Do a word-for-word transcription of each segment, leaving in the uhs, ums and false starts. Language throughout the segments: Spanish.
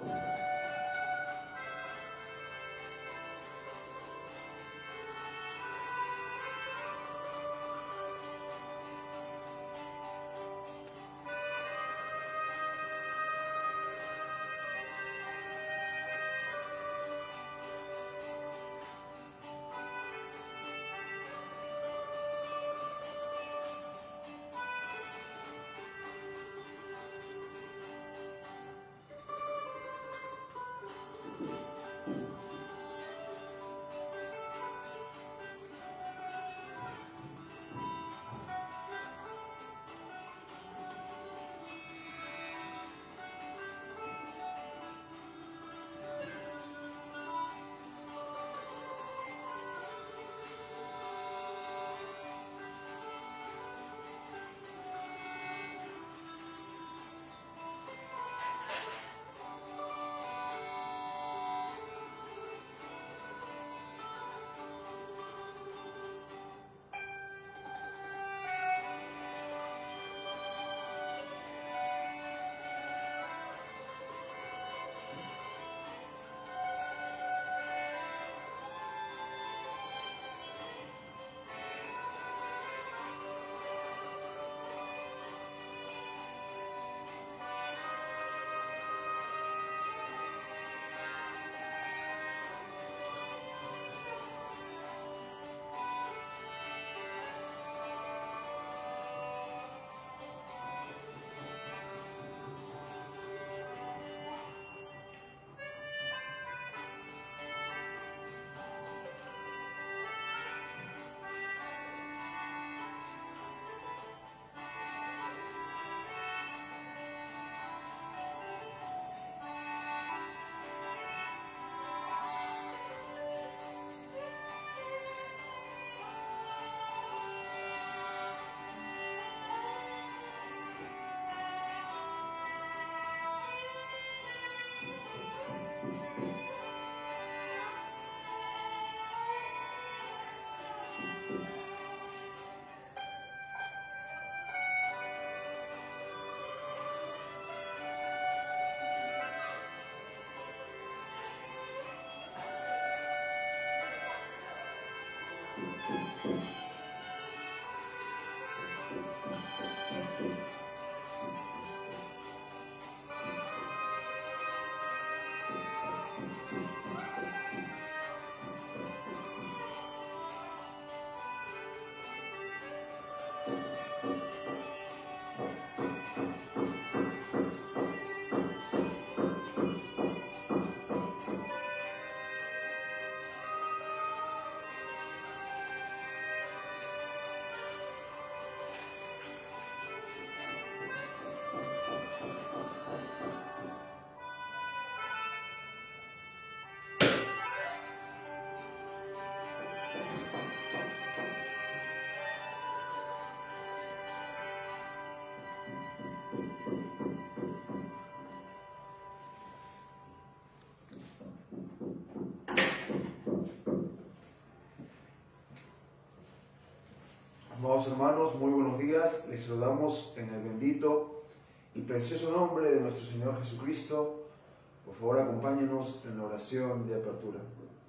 Amados hermanos, muy buenos días. Les saludamos en el bendito y precioso nombre de nuestro Señor Jesucristo. Por favor, acompáñenos en la oración de apertura.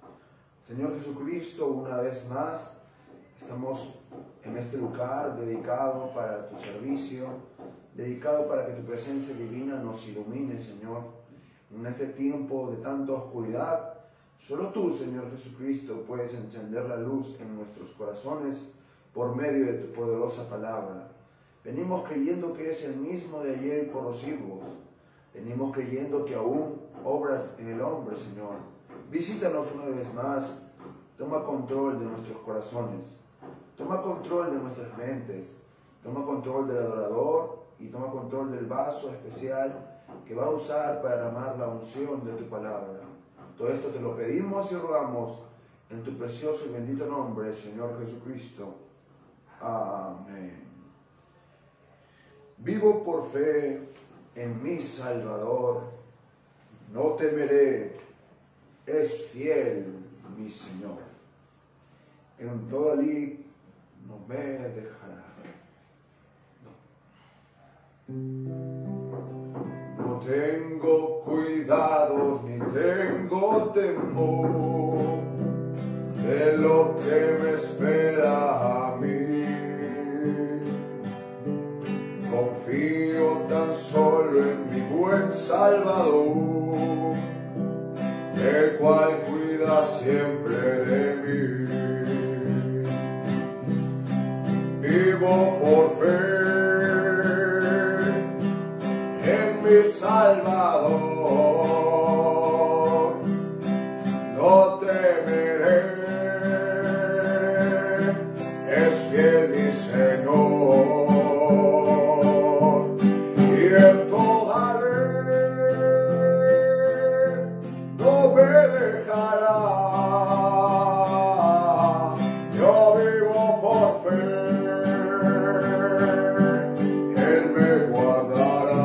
Señor Jesucristo, una vez más, estamos en este lugar dedicado para tu servicio, dedicado para que tu presencia divina nos ilumine, Señor. En este tiempo de tanta oscuridad, solo tú, Señor Jesucristo, puedes encender la luz en nuestros corazones por medio de tu poderosa palabra. Venimos creyendo que eres el mismo de ayer por los siglos. Venimos creyendo que aún obras en el hombre, Señor. Visítanos una vez más. Toma control de nuestros corazones. Toma control de nuestras mentes. Toma control del adorador y toma control del vaso especial que va a usar para derramar la unción de tu palabra. Todo esto te lo pedimos y rogamos en tu precioso y bendito nombre, Señor Jesucristo. Amén. Vivo por fe en mi Salvador, no temeré, es fiel mi Señor. En toda lid no me dejará. No, no tengo cuidados ni tengo temor de lo que me espera a mí. Confío tan solo en mi buen Salvador, el cual cuida siempre de mí. Vivo por fe en mi Salvador, no temeré, es fiel mi Señor, y en toda ley no me dejará. Yo vivo por fe, Él me guardará.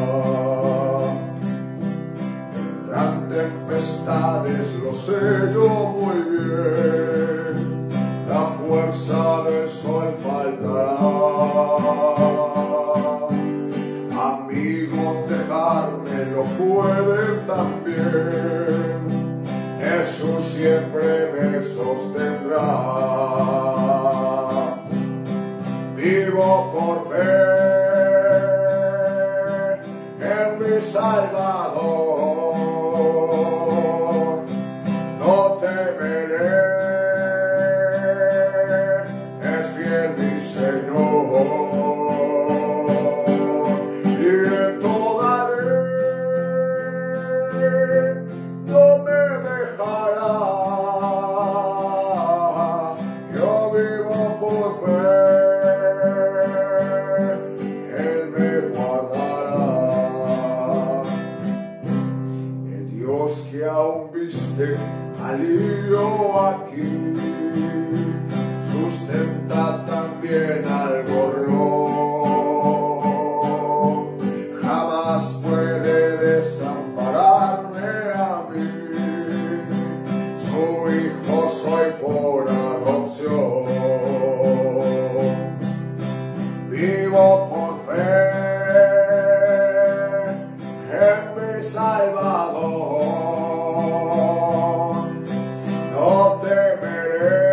Vendrán tempestades, lo sé yo muy bien, la fuerza del sol faltará. Amigos de carne lo pueden también, Jesús siempre me sostendrá. Vivo por fe en mi Salvador, no temeré, es fiel mi Señor, y en toda ley no me dejará. Yo vivo por fe, Él me guardará. El Dios que aún viste alivio aquí, sustenta también al gorrión. Jamás puede desampararme a mí, su hijo soy por adopción. Vivo por fe en mi Salvador, no temeré,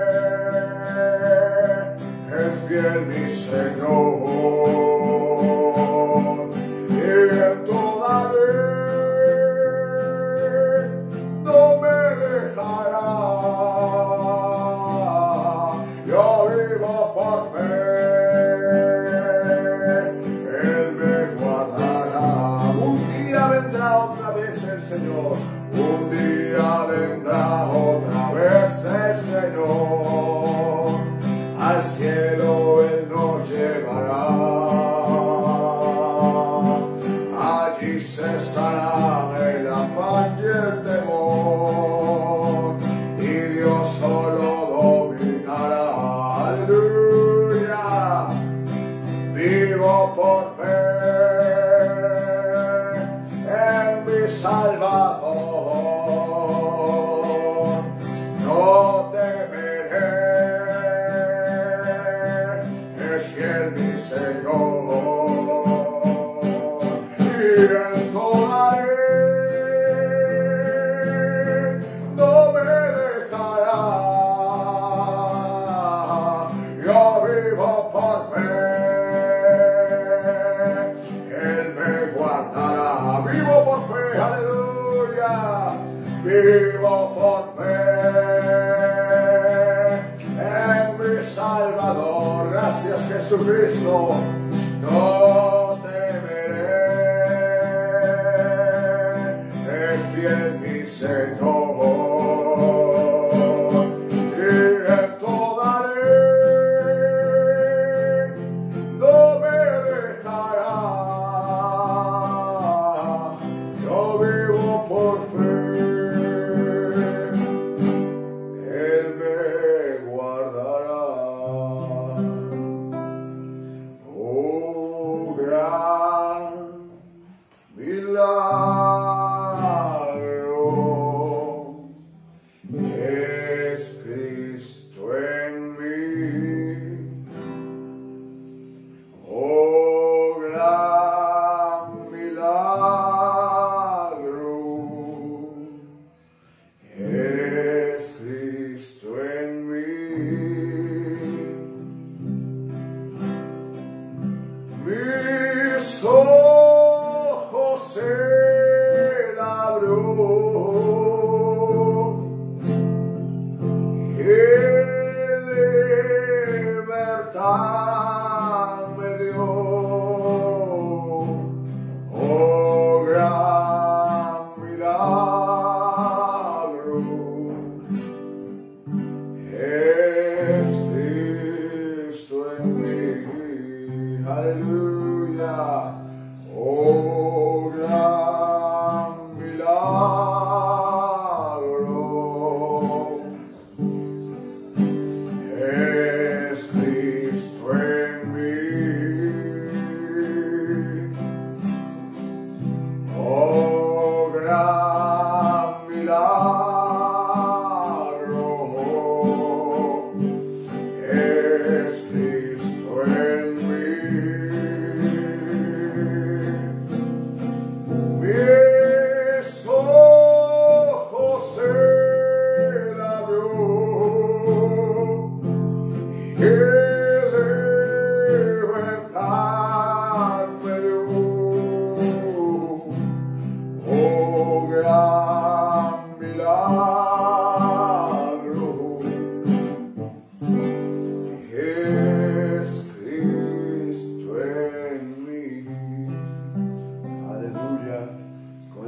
es fiel mi Señor, y en toda ley no me dejará. Yo vivo por fe, Él me guardará. Un día vendrá otra vez el Señor, un día vendrá otra vez el Señor, al cielo Él nos llevará. Allí cesará el afán y el temor, y Dios solo dominará. Aleluya. Vivo por fe en mi Salvador, no temeré, es fiel mi Señor, y en toda ley no me dejará. Yo vivo por fe, Él me guardará. Vivo por fe, aleluya. Vivo por fe en mi Salvador. Gracias, Jesucristo. No temeré, es fiel mi Señor, y en toda ley no me dejará. Yo vivo por fe, Él me guardará. Oh, gran milagro es Cristo en mí. Oh, gran milagro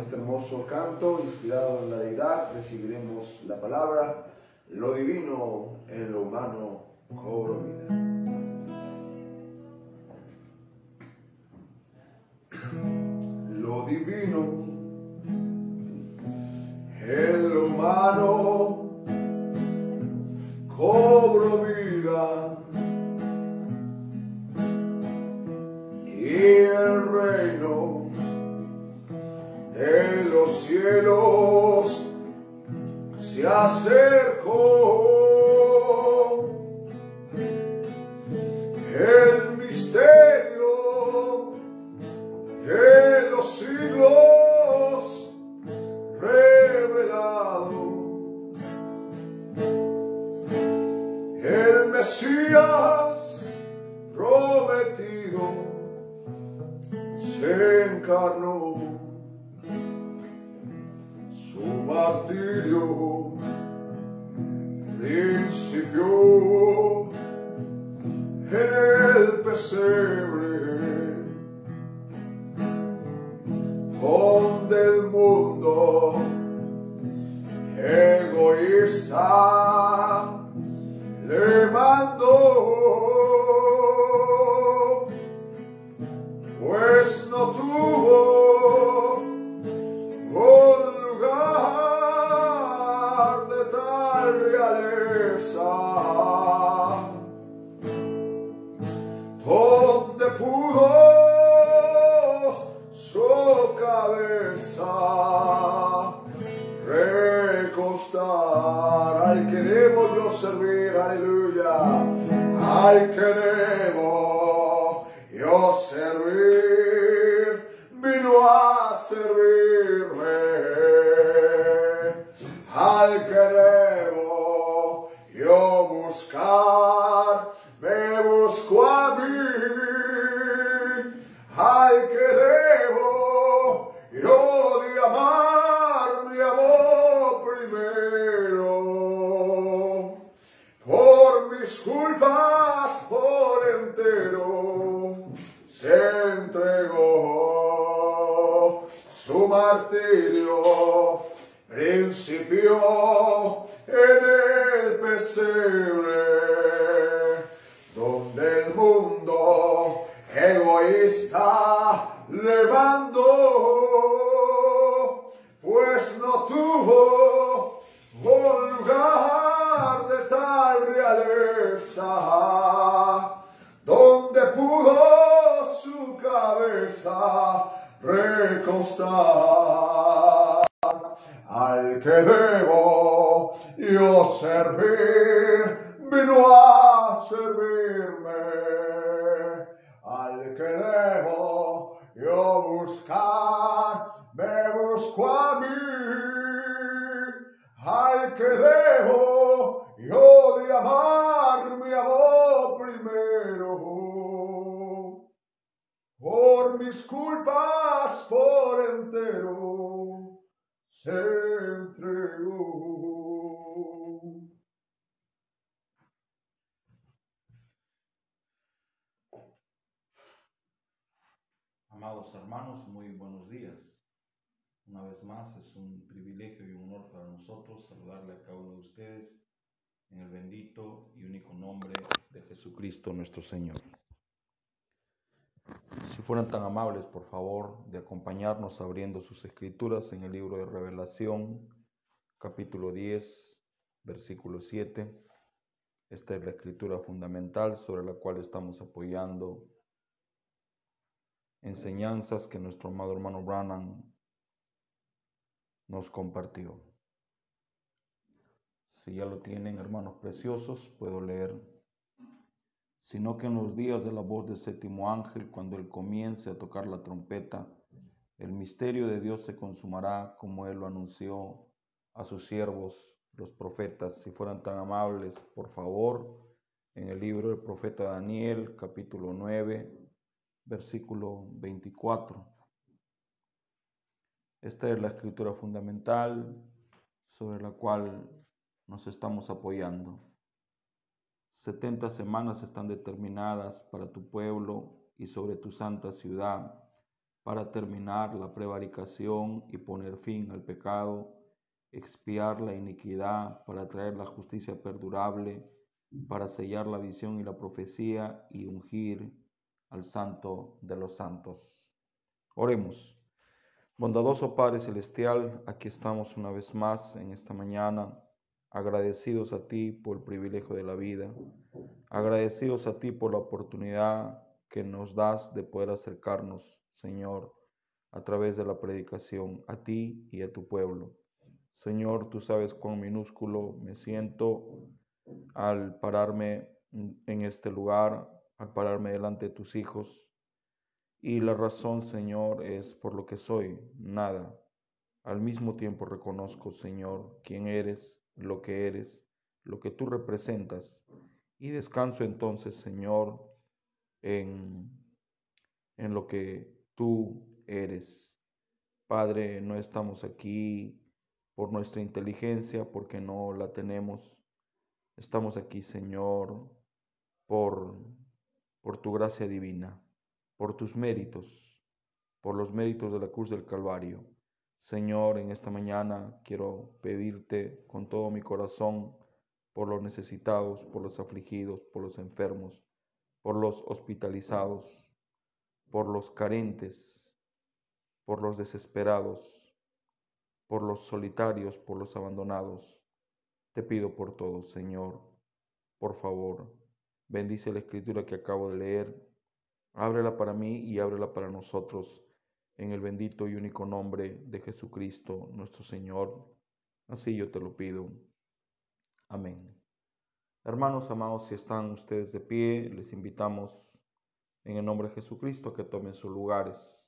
este hermoso canto inspirado en la deidad recibiremos la palabra: lo divino en lo humano cobra vida. Lo divino en lo humano cobro vida, y el reino de los cielos se acercó. El misterio de los siglos revelado. El Mesías prometido se encarnó. Su martirio principió en el pesebre, donde el mundo egoísta le mandó, pues no tuvo un lugar de tal realeza donde pudo su cabeza recostar. Al que debo yo servir, aleluya, al que debo yo servir, vino a servirme. Al que debo yo buscar, me busco a mí. Al que debo yo de amar, me amó primero. Por mis culpas por entero se entregó. Su martirio principió en el pesebre, donde el mundo egoísta le mandó, pues no tuvo un lugar de tal realeza donde pudo su cabeza recostar. Al que debo yo servir, vino a servirme. Al que debo yo buscar, me busco a mí. Al que debo yo de amar, me amó primero. Por mis culpas por entero se entregó. Amados hermanos, muy buenos días. Una vez más es un privilegio y un honor para nosotros saludarle a cada uno de ustedes en el bendito y único nombre de Jesucristo nuestro Señor. Si fueran tan amables, por favor, de acompañarnos abriendo sus escrituras en el libro de Revelación, capítulo diez, versículo siete. Esta es la escritura fundamental sobre la cual estamos apoyando enseñanzas que nuestro amado hermano Branham nos compartió. Si ya lo tienen, hermanos preciosos, puedo leer. Sino que en los días de la voz del séptimo ángel, cuando él comience a tocar la trompeta, el misterio de Dios se consumará como él lo anunció a sus siervos, los profetas. Si fueran tan amables, por favor, en el libro del profeta Daniel, capítulo nueve, versículo veinticuatro. Esta es la escritura fundamental sobre la cual nos estamos apoyando. setenta semanas están determinadas para tu pueblo y sobre tu santa ciudad, para terminar la prevaricación y poner fin al pecado, expiar la iniquidad, para traer la justicia perdurable, para sellar la visión y la profecía y ungir al Santo de los Santos. Oremos. Bondadoso Padre Celestial, aquí estamos una vez más en esta mañana, agradecidos a ti por el privilegio de la vida, agradecidos a ti por la oportunidad que nos das de poder acercarnos, Señor, a través de la predicación, a ti y a tu pueblo. Señor, tú sabes cuán minúsculo me siento al pararme en este lugar, al pararme delante de tus hijos. Y la razón, Señor, es por lo que soy, nada. Al mismo tiempo reconozco, Señor, quién eres, lo que eres, lo que tú representas. Y descanso entonces, Señor, en, en lo que tú eres. Padre, no estamos aquí por nuestra inteligencia, porque no la tenemos. Estamos aquí, Señor, por, por tu gracia divina, por tus méritos, por los méritos de la cruz del Calvario. Señor, en esta mañana quiero pedirte con todo mi corazón por los necesitados, por los afligidos, por los enfermos, por los hospitalizados, por los carentes, por los desesperados, por los solitarios, por los abandonados. Te pido por todos, Señor, por favor, bendice la escritura que acabo de leer, ábrela para mí y ábrela para nosotros, en el bendito y único nombre de Jesucristo, nuestro Señor. Así yo te lo pido. Amén. Hermanos amados, si están ustedes de pie, les invitamos en el nombre de Jesucristo a que tomen sus lugares.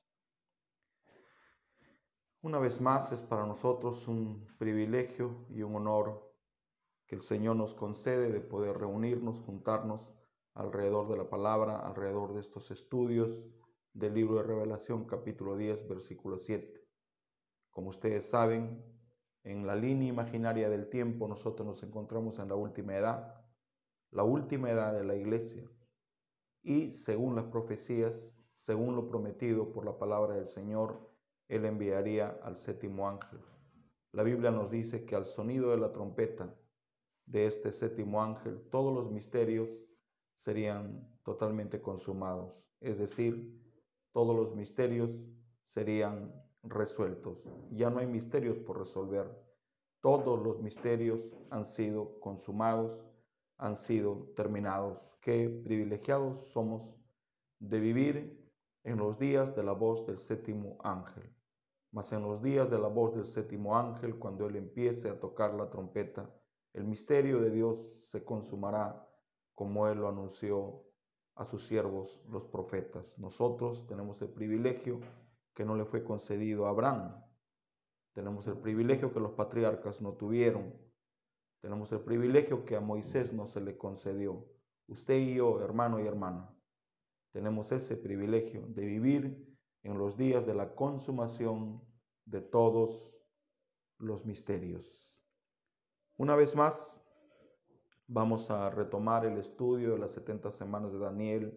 Una vez más, es para nosotros un privilegio y un honor que el Señor nos concede de poder reunirnos, juntarnos alrededor de la palabra, alrededor de estos estudios del libro de Revelación, capítulo diez, versículo siete. Como ustedes saben, en la línea imaginaria del tiempo nosotros nos encontramos en la última edad, la última edad de la iglesia, y según las profecías, según lo prometido por la palabra del Señor, Él enviaría al séptimo ángel. La Biblia nos dice que al sonido de la trompeta de este séptimo ángel, todos los misterios serían totalmente consumados, es decir, todos los misterios serían resueltos. Ya no hay misterios por resolver. Todos los misterios han sido consumados, han sido terminados. Qué privilegiados somos de vivir en los días de la voz del séptimo ángel. Mas en los días de la voz del séptimo ángel, cuando él empiece a tocar la trompeta, el misterio de Dios se consumará como Él lo anunció a sus siervos, los profetas. Nosotros tenemos el privilegio que no le fue concedido a Abraham. Tenemos el privilegio que los patriarcas no tuvieron. Tenemos el privilegio que a Moisés no se le concedió. Usted y yo, hermano y hermana, tenemos ese privilegio de vivir en los días de la consumación de todos los misterios. Una vez más, vamos a retomar el estudio de las setenta semanas de Daniel,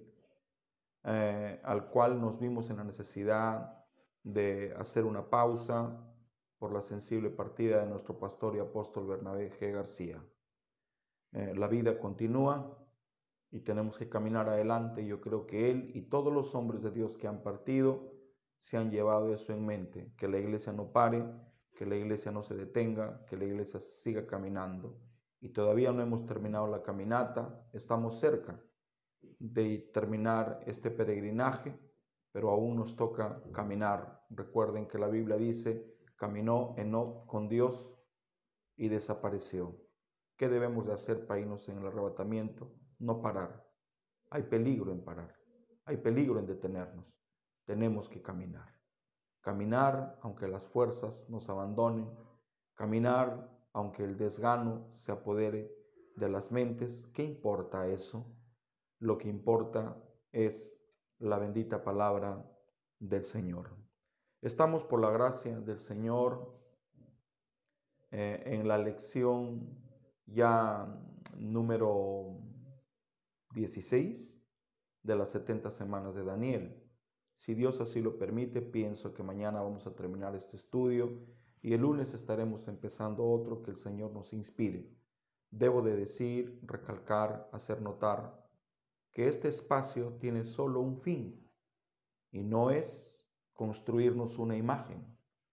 eh, al cual nos vimos en la necesidad de hacer una pausa por la sensible partida de nuestro pastor y apóstol Bernabé G. García. Eh, la vida continúa y tenemos que caminar adelante. Yo creo que él y todos los hombres de Dios que han partido se han llevado eso en mente, que la iglesia no pare, que la iglesia no se detenga, que la iglesia siga caminando. Y todavía no hemos terminado la caminata, estamos cerca de terminar este peregrinaje, pero aún nos toca caminar. Recuerden que la Biblia dice, caminó Enoc con Dios y desapareció. ¿Qué debemos de hacer para irnos en el arrebatamiento? No parar. Hay peligro en parar, hay peligro en detenernos. Tenemos que caminar. Caminar aunque las fuerzas nos abandonen, caminar aunque el desgano se apodere de las mentes. ¿Qué importa eso? Lo que importa es la bendita palabra del Señor. Estamos por la gracia del Señor eh, en la lección ya número dieciséis de las setenta semanas de Daniel. Si Dios así lo permite, pienso que mañana vamos a terminar este estudio y el lunes estaremos empezando otro que el Señor nos inspire. Debo de decir, recalcar, hacer notar que este espacio tiene solo un fin y no es construirnos una imagen,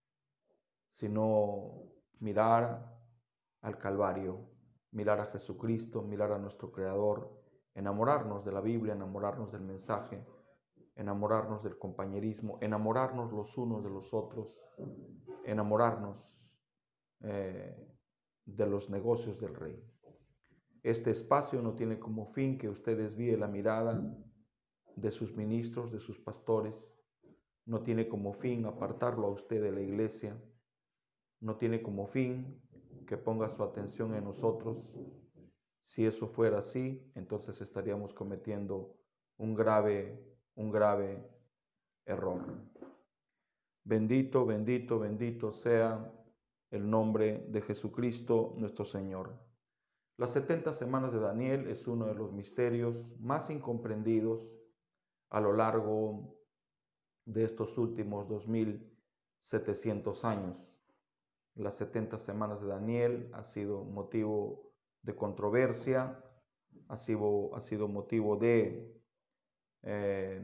sino mirar al Calvario, mirar a Jesucristo, mirar a nuestro Creador, enamorarnos de la Biblia, enamorarnos del mensaje, enamorarnos del compañerismo, enamorarnos los unos de los otros, enamorarnos eh, de los negocios del Rey. Este espacio no tiene como fin que usted desvíe la mirada de sus ministros, de sus pastores, no tiene como fin apartarlo a usted de la iglesia, no tiene como fin que ponga su atención en nosotros. Si eso fuera así, entonces estaríamos cometiendo un grave, un grave error. Bendito, bendito, bendito sea el nombre de Jesucristo nuestro Señor. Las setenta semanas de Daniel es uno de los misterios más incomprendidos a lo largo de estos últimos dos mil setecientos años. Las setenta semanas de Daniel ha sido motivo de controversia, ha sido, ha sido motivo de eh,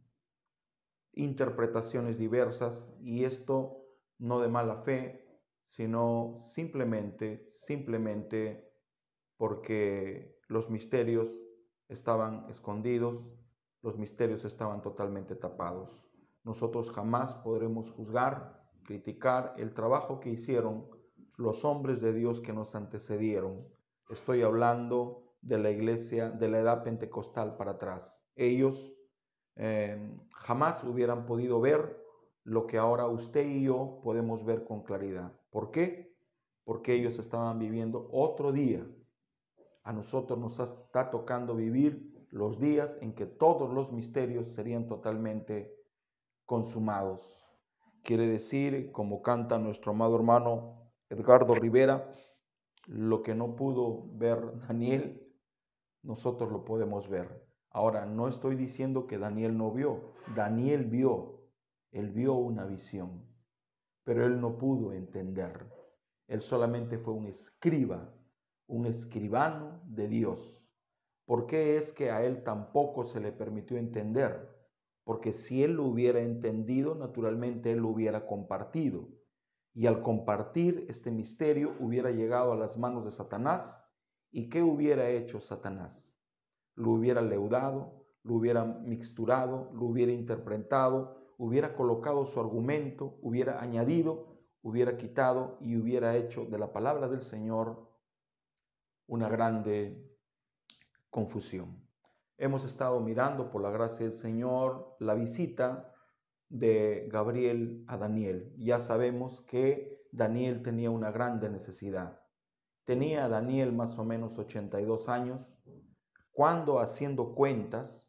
interpretaciones diversas, y esto no de mala fe, sino simplemente, simplemente porque los misterios estaban escondidos, los misterios estaban totalmente tapados. Nosotros jamás podremos juzgar, criticar el trabajo que hicieron los hombres de Dios que nos antecedieron. Estoy hablando de la iglesia de la edad pentecostal para atrás. Ellos eh, jamás hubieran podido ver lo que ahora usted y yo podemos ver con claridad. ¿Por qué? Porque ellos estaban viviendo otro día. A nosotros nos está tocando vivir los días en que todos los misterios serían totalmente consumados. Quiere decir, como canta nuestro amado hermano Edgardo Rivera, lo que no pudo ver Daniel, nosotros lo podemos ver. Ahora, no estoy diciendo que Daniel no vio. Daniel vio, él vio una visión, pero él no pudo entender. Él solamente fue un escriba, un escribano de Dios. ¿Por qué es que a él tampoco se le permitió entender? Porque si él lo hubiera entendido, naturalmente él lo hubiera compartido. Y al compartir este misterio hubiera llegado a las manos de Satanás. ¿Y qué hubiera hecho Satanás? Lo hubiera leudado, lo hubiera mixturado, lo hubiera interpretado, hubiera colocado su argumento, hubiera añadido, hubiera quitado y hubiera hecho de la palabra del Señor una grande confusión. Hemos estado mirando, por la gracia del Señor, la visita de Gabriel a Daniel. Ya sabemos que Daniel tenía una grande necesidad. Tenía Daniel más o menos ochenta y dos años, cuando, haciendo cuentas,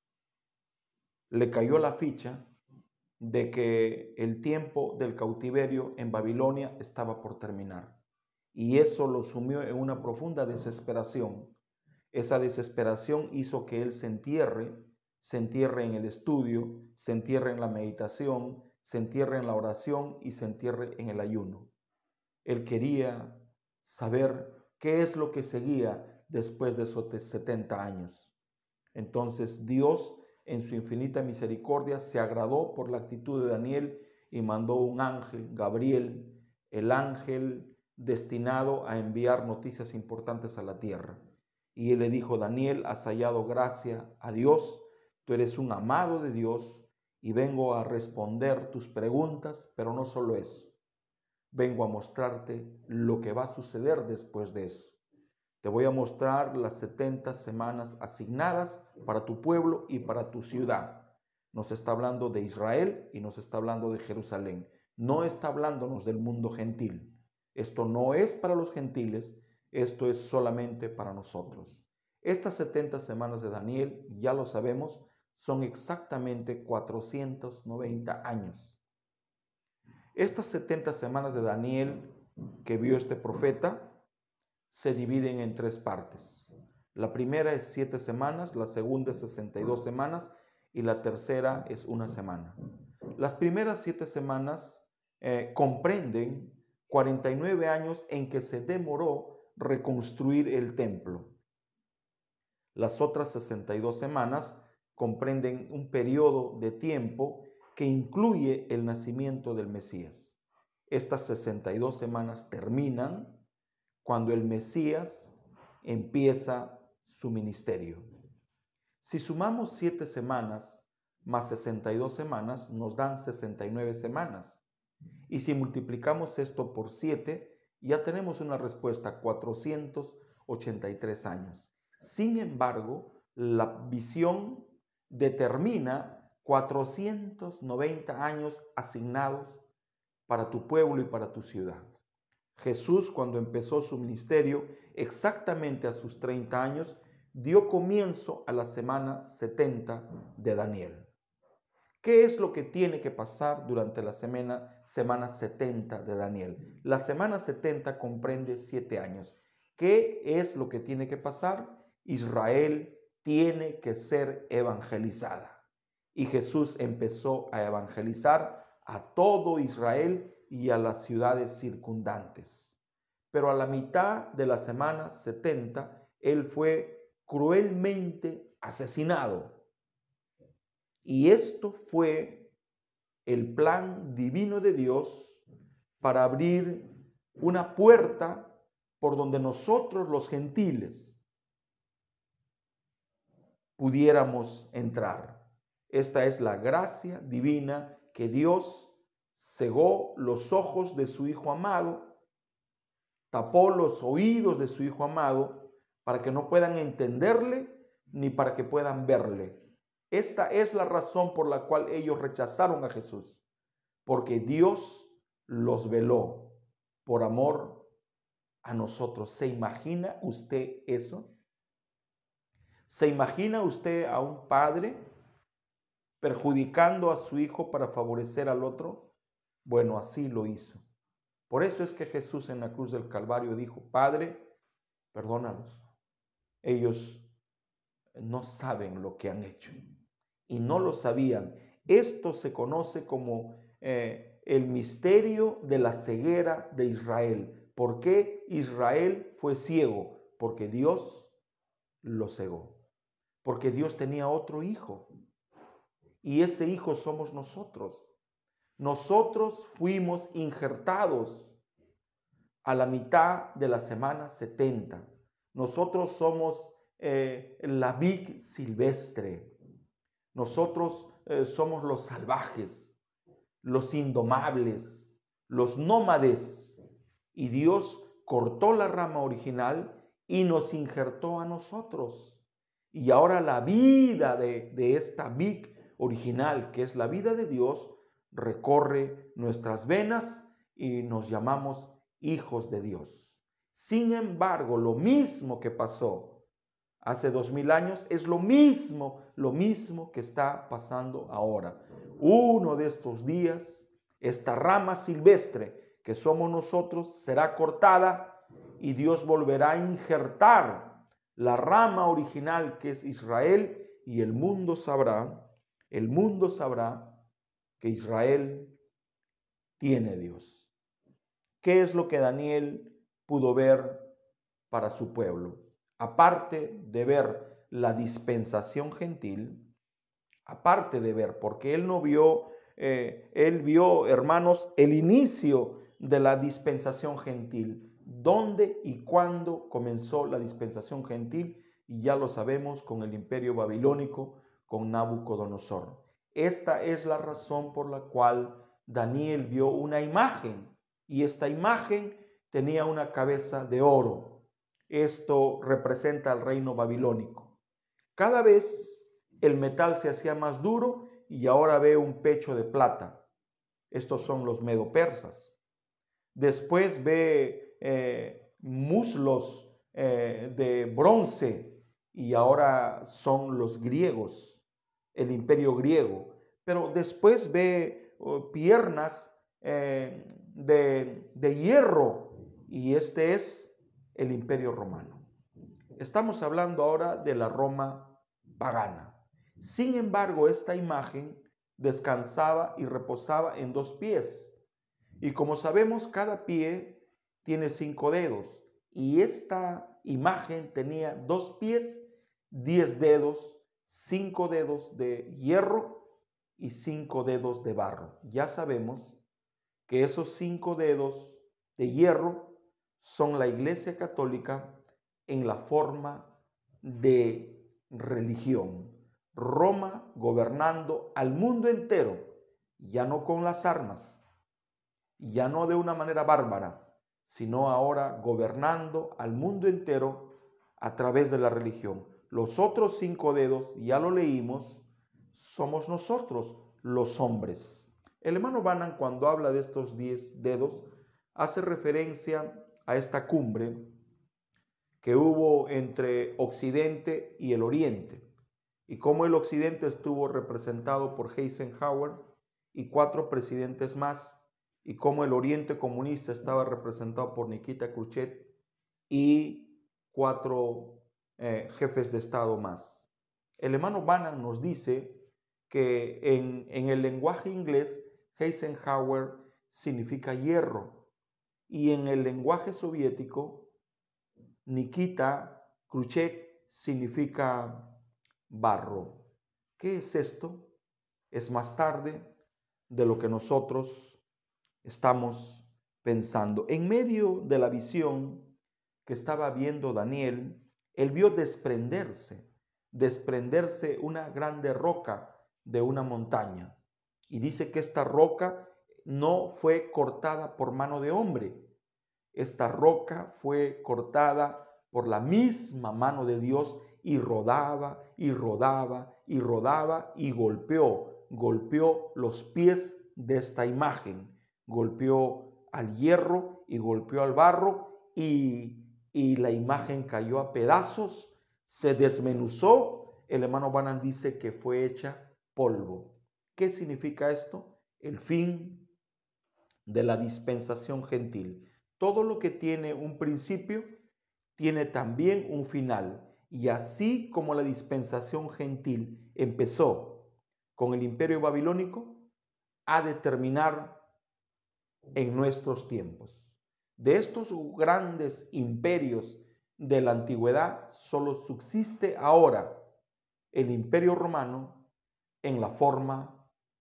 le cayó la ficha de que el tiempo del cautiverio en Babilonia estaba por terminar. Y eso lo sumió en una profunda desesperación. Esa desesperación hizo que él se entierre, se entierre en el estudio, se entierre en la meditación, se entierre en la oración y se entierre en el ayuno. Él quería saber qué es lo que seguía después de esos setenta años. Entonces Dios, en su infinita misericordia, se agradó por la actitud de Daniel y mandó un ángel, Gabriel, el ángel destinado a enviar noticias importantes a la tierra. Y él le dijo: Daniel, has hallado gracia a Dios, tú eres un amado de Dios y vengo a responder tus preguntas, pero no solo eso, vengo a mostrarte lo que va a suceder después de eso. Te voy a mostrar las setenta semanas asignadas para tu pueblo y para tu ciudad. Nos está hablando de Israel y nos está hablando de Jerusalén. No está hablándonos del mundo gentil. Esto no es para los gentiles, esto es solamente para nosotros. Estas setenta semanas de Daniel, ya lo sabemos, son exactamente cuatrocientos noventa años. Estas setenta semanas de Daniel que vio este profeta se dividen en tres partes. La primera es siete semanas, la segunda es sesenta y dos semanas y la tercera es una semana. Las primeras siete semanas eh, comprenden cuarenta y nueve años en que se demoró reconstruir el templo. Las otras sesenta y dos semanas comprenden un periodo de tiempo que incluye el nacimiento del Mesías. Estas sesenta y dos semanas terminan cuando el Mesías empieza su ministerio. Si sumamos siete semanas más sesenta y dos semanas, nos dan sesenta y nueve semanas. Y si multiplicamos esto por siete, ya tenemos una respuesta, cuatrocientos ochenta y tres años. Sin embargo, la visión determina cuatrocientos noventa años asignados para tu pueblo y para tu ciudad. Jesús, cuando empezó su ministerio, exactamente a sus treinta años, dio comienzo a la semana setenta de Daniel. ¿Qué es lo que tiene que pasar durante la semana, semana setenta de Daniel? La semana setenta comprende siete años. ¿Qué es lo que tiene que pasar? Israel tiene que ser evangelizada. Y Jesús empezó a evangelizar a todo Israel y a las ciudades circundantes. Pero a la mitad de la semana setenta, él fue cruelmente asesinado. Y esto fue el plan divino de Dios para abrir una puerta por donde nosotros los gentiles pudiéramos entrar. Esta es la gracia divina que Dios cegó los ojos de su Hijo amado, tapó los oídos de su Hijo amado para que no puedan entenderle ni para que puedan verle. Esta es la razón por la cual ellos rechazaron a Jesús, porque Dios los veló por amor a nosotros. ¿Se imagina usted eso? ¿Se imagina usted a un padre perjudicando a su hijo para favorecer al otro? Bueno, así lo hizo. Por eso es que Jesús en la cruz del Calvario dijo: Padre, perdónalos. Ellos no saben lo que han hecho. Y no lo sabían. Esto se conoce como eh, el misterio de la ceguera de Israel. ¿Por qué Israel fue ciego? Porque Dios lo cegó. Porque Dios tenía otro hijo. Y ese hijo somos nosotros. Nosotros fuimos injertados a la mitad de la semana setenta. Nosotros somos eh, la vid silvestre. Nosotros eh, somos los salvajes, los indomables, los nómades. Y Dios cortó la rama original y nos injertó a nosotros. Y ahora la vida de, de esta vid original, que es la vida de Dios, recorre nuestras venas y nos llamamos hijos de Dios. Sin embargo, lo mismo que pasó hace dos mil años es lo mismo, lo mismo que está pasando ahora. Uno de estos días, esta rama silvestre que somos nosotros será cortada y Dios volverá a injertar la rama original que es Israel, y el mundo sabrá, el mundo sabrá que Israel tiene Dios. ¿Qué es lo que Daniel pudo ver para su pueblo? Aparte de ver la dispensación gentil, aparte de ver, porque él no vio, eh, él vio, hermanos, el inicio de la dispensación gentil. ¿Dónde y cuándo comenzó la dispensación gentil? Y ya lo sabemos, con el imperio babilónico, con Nabucodonosor. Esta es la razón por la cual Daniel vio una imagen, y esta imagen tenía una cabeza de oro. Esto representa al reino babilónico. Cada vez el metal se hacía más duro y ahora ve un pecho de plata. Estos son los medo-persas. Después ve eh, muslos eh, de bronce y ahora son los griegos, el imperio griego. Pero después ve oh, piernas eh, de, de hierro y este es el imperio romano. Estamos hablando ahora de la Roma pagana. Sin embargo, esta imagen descansaba y reposaba en dos pies. Y como sabemos, cada pie tiene cinco dedos. Y esta imagen tenía dos pies, diez dedos, cinco dedos de hierro y cinco dedos de barro. Ya sabemos que esos cinco dedos de hierro son la Iglesia Católica en la forma de religión. Roma gobernando al mundo entero, ya no con las armas, ya no de una manera bárbara, sino ahora gobernando al mundo entero a través de la religión. Los otros cinco dedos, ya lo leímos, somos nosotros, los hombres. El hermano Branham, cuando habla de estos diez dedos, hace referencia a esta cumbre que hubo entre Occidente y el Oriente, y cómo el Occidente estuvo representado por Eisenhower y cuatro presidentes más, y cómo el Oriente comunista estaba representado por Nikita Khrushchev y cuatro eh, jefes de Estado más. El hermano Branham nos dice que en, en el lenguaje inglés Eisenhower significa hierro, y en el lenguaje soviético Nikita Khrushchev significa barro. ¿Qué es esto? Es más tarde de lo que nosotros estamos pensando. En medio de la visión que estaba viendo Daniel, él vio desprenderse, desprenderse una grande roca de una montaña. Y dice que esta roca no fue cortada por mano de hombre. Esta roca fue cortada por la misma mano de Dios y rodaba y rodaba y rodaba y golpeó, golpeó los pies de esta imagen, golpeó al hierro y golpeó al barro y, y la imagen cayó a pedazos, se desmenuzó. El hermano Branham dice que fue hecha polvo. ¿Qué significa esto? El fin de la dispensación gentil. Todo lo que tiene un principio tiene también un final. Y así como la dispensación gentil empezó con el imperio babilónico, ha de terminar en nuestros tiempos. De estos grandes imperios de la antigüedad, solo subsiste ahora el imperio romano en la forma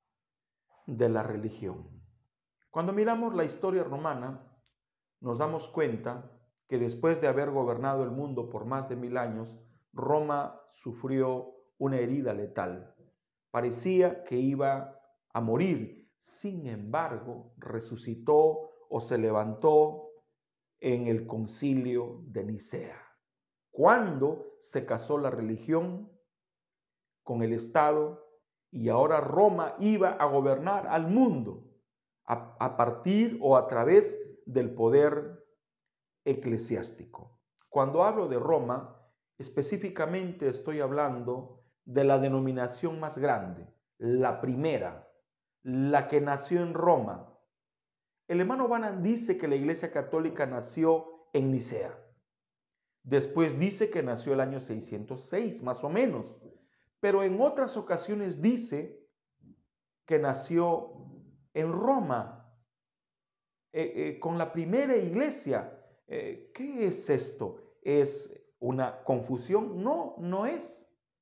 de la religión. Cuando miramos la historia romana, nos damos cuenta que después de haber gobernado el mundo por más de mil años, Roma sufrió una herida letal. Parecía que iba a morir. Sin embargo, resucitó o se levantó en el concilio de Nicea, cuando se casó la religión con el Estado y ahora Roma iba a gobernar al mundo a, a partir o a través del poder eclesiástico. Cuando hablo de Roma, específicamente estoy hablando de la denominación más grande, la primera, la que nació en Roma. El hermano Branham dice que la Iglesia Católica nació en Nicea. Después dice que nació el año seiscientos seis, más o menos. Pero en otras ocasiones dice que nació en Roma, eh, eh, con la primera iglesia. Eh, ¿Qué es esto? ¿Es una confusión? No, no es.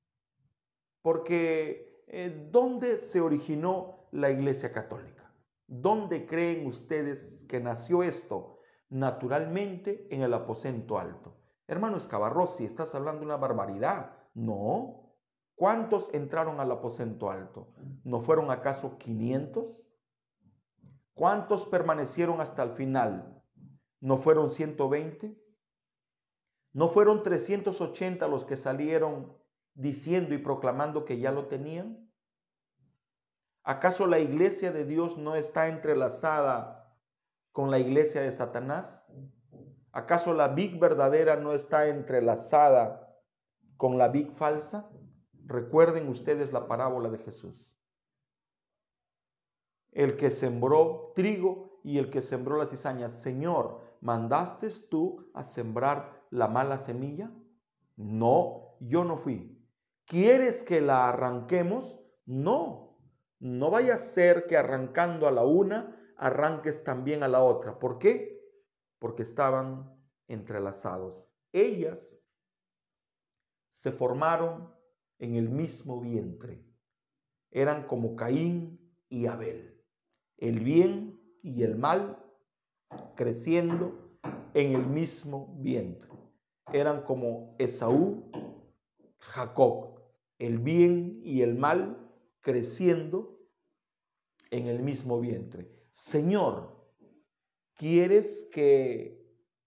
Porque eh, ¿dónde se originó la Iglesia Católica? ¿Dónde creen ustedes que nació esto? Naturalmente en el aposento alto. Hermano Escavarrossi, ¿estás hablando de una barbaridad? No. ¿Cuántos entraron al aposento alto? ¿No fueron acaso quinientos? ¿Cuántos permanecieron hasta el final? ¿No fueron ciento veinte? ¿No fueron trescientos ochenta los que salieron diciendo y proclamando que ya lo tenían? ¿Acaso la iglesia de Dios no está entrelazada con la iglesia de Satanás? ¿Acaso la vid verdadera no está entrelazada con la vid falsa? Recuerden ustedes la parábola de Jesús. El que sembró trigo y el que sembró las cizañas. Señor, ¿mandaste tú a sembrar la mala semilla? No, yo no fui. ¿Quieres que la arranquemos? No, no vaya a ser que arrancando a la una, arranques también a la otra. ¿Por qué? Porque estaban entrelazados. Ellas se formaron en el mismo vientre. Eran como Caín y Abel. El bien y el mal creciendo en el mismo vientre. Eran como Esaú, Jacob. El bien y el mal creciendo en el mismo vientre. Señor, ¿quieres que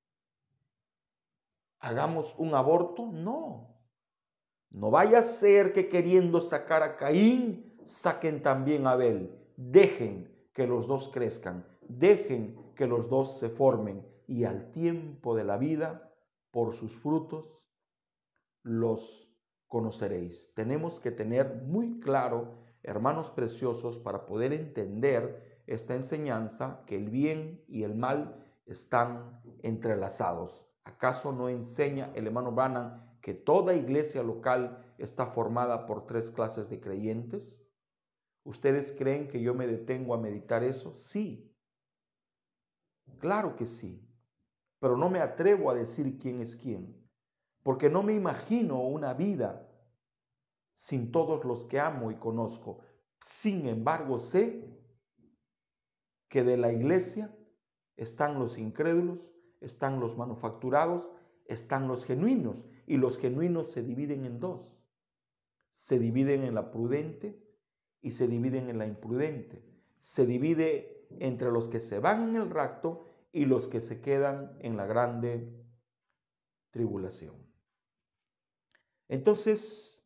hagamos un aborto? No. No vaya a ser que queriendo sacar a Caín, saquen también a Abel. Dejen que los dos crezcan. Dejen que los dos se formen. Y al tiempo de la vida, por sus frutos, los conoceréis. Tenemos que tener muy claro, hermanos preciosos, para poder entender esta enseñanza, que el bien y el mal están entrelazados. ¿Acaso no enseña el hermano Branham que toda iglesia local está formada por tres clases de creyentes? ¿Ustedes creen que yo me detengo a meditar eso? Sí, claro que sí, pero no me atrevo a decir quién es quién, porque no me imagino una vida sin todos los que amo y conozco. Sin embargo, sé que de la iglesia están los incrédulos, están los manufacturados, están los genuinos, y los genuinos se dividen en dos. Se dividen en la prudente y se dividen en la imprudente. Se divide entre los que se van en el rapto y los que se quedan en la grande tribulación. Entonces,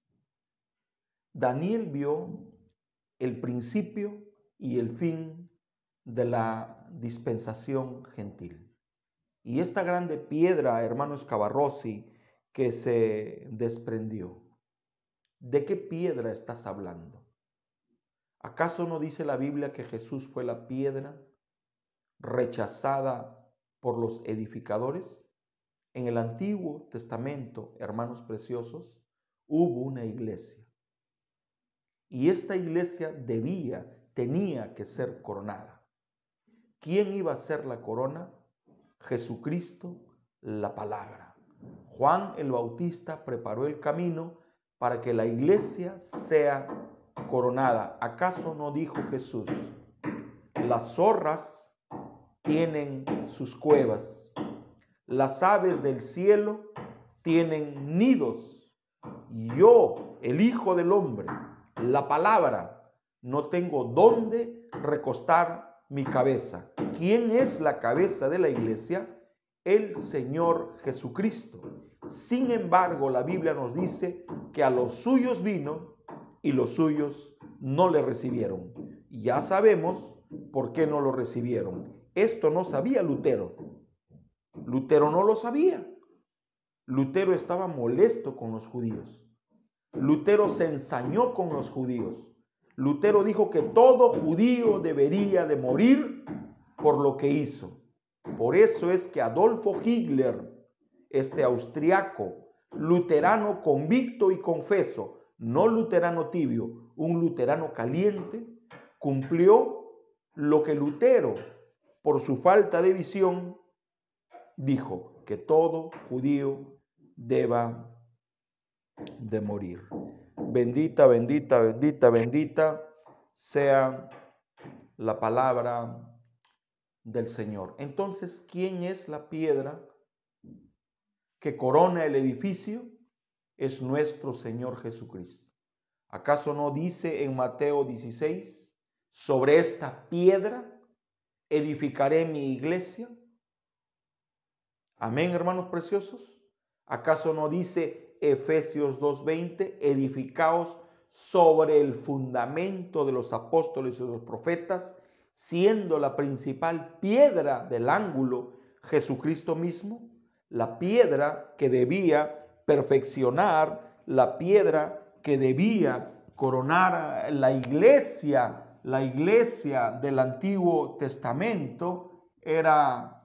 Daniel vio el principio y el fin de la dispensación gentil. Y esta grande piedra, hermano Scavarrossi, que se desprendió, ¿de qué piedra estás hablando? ¿Acaso no dice la Biblia que Jesús fue la piedra rechazada por los edificadores? En el Antiguo Testamento, hermanos preciosos, hubo una iglesia. Y esta iglesia debía, tenía que ser coronada. ¿Quién iba a ser la corona? Jesucristo, la palabra. Juan el Bautista preparó el camino para que la iglesia sea coronada. ¿Acaso no dijo Jesús? Las zorras tienen sus cuevas, las aves del cielo tienen nidos. Yo, el Hijo del Hombre, la palabra, no tengo dónde recostar mi cabeza. ¿Quién es la cabeza de la iglesia? El Señor Jesucristo. Sin embargo, la Biblia nos dice que a los suyos vino y los suyos no le recibieron. Ya sabemos por qué no lo recibieron. Esto no sabía Lutero. Lutero no lo sabía. Lutero estaba molesto con los judíos. Lutero se ensañó con los judíos. Lutero dijo que todo judío debería de morir por lo que hizo. Por eso es que Adolfo Hitler, este austriaco, luterano convicto y confeso, no luterano tibio, un luterano caliente, cumplió lo que Lutero, por su falta de visión, dijo, que todo judío deba de morir. Bendita, bendita, bendita, bendita sea la palabra del Señor. Entonces, ¿quién es la piedra que corona el edificio? Es nuestro Señor Jesucristo. ¿Acaso no dice en Mateo dieciséis, sobre esta piedra edificaré mi iglesia? Amén, hermanos preciosos. ¿Acaso no dice Efesios dos veinte, edificaos sobre el fundamento de los apóstoles y de los profetas, siendo la principal piedra del ángulo Jesucristo mismo? La piedra que debía perfeccionar, la piedra que debía coronar la iglesia, la iglesia del Antiguo Testamento, era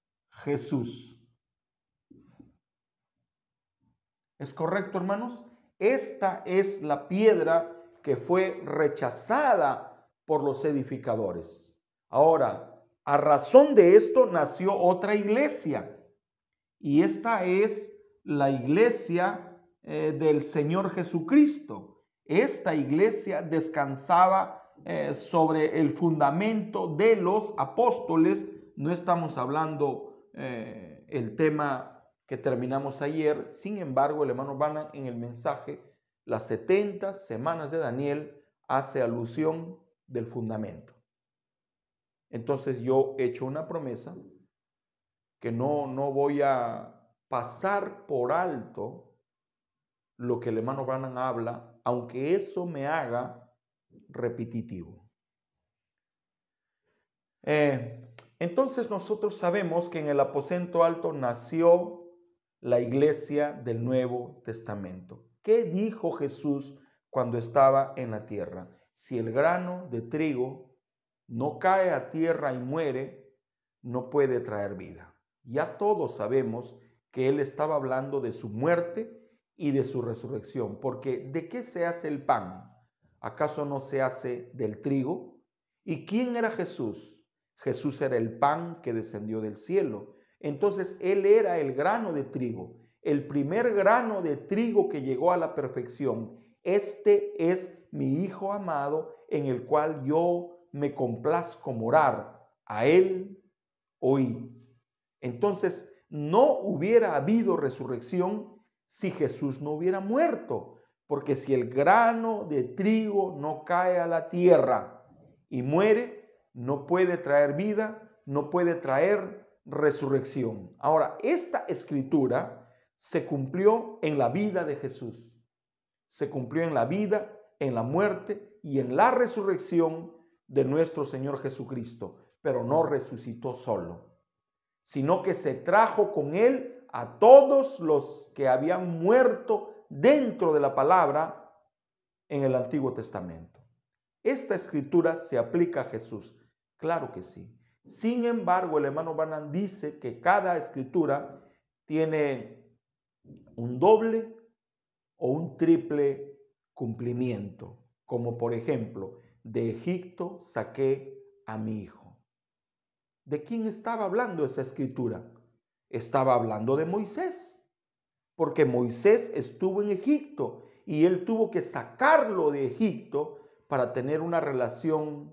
Jesús. ¿Es correcto, hermanos? Esta es la piedra que fue rechazada por los edificadores. Ahora, a razón de esto nació otra iglesia, y esta es la iglesia eh, del Señor Jesucristo. Esta iglesia descansaba eh, sobre el fundamento de los apóstoles. No estamos hablando eh, el tema que terminamos ayer. Sin embargo, el hermano Branham en el mensaje Las setenta semanas de Daniel hace alusión del fundamento. Entonces yo he hecho una promesa que no, no voy a pasar por alto lo que el hermano Branham habla, aunque eso me haga repetitivo. Eh, entonces nosotros sabemos que en el aposento alto nació la iglesia del Nuevo Testamento. ¿Qué dijo Jesús cuando estaba en la tierra? Si el grano de trigo no cae a tierra y muere, no puede traer vida. Ya todos sabemos que él estaba hablando de su muerte y de su resurrección, porque ¿de qué se hace el pan? ¿Acaso no se hace del trigo? ¿Y quién era Jesús? Jesús era el pan que descendió del cielo. Entonces él era el grano de trigo, el primer grano de trigo que llegó a la perfección. Este es mi Hijo amado, en el cual yo me complazco morar. A él oí. Entonces no hubiera habido resurrección si Jesús no hubiera muerto, porque si el grano de trigo no cae a la tierra y muere, no puede traer vida, no puede traer resurrección. Ahora, esta escritura se cumplió en la vida de Jesús, se cumplió en la vida, en la muerte y en la resurrección de nuestro Señor Jesucristo, pero no resucitó solo, sino que se trajo con él a todos los que habían muerto dentro de la palabra en el Antiguo Testamento. ¿Esta escritura se aplica a Jesús? Claro que sí. Sin embargo, el hermano Branham dice que cada escritura tiene un doble o un triple cumplimiento, como por ejemplo, de Egipto saqué a mi hijo. ¿De quién estaba hablando esa escritura? Estaba hablando de Moisés, porque Moisés estuvo en Egipto y él tuvo que sacarlo de Egipto para tener una relación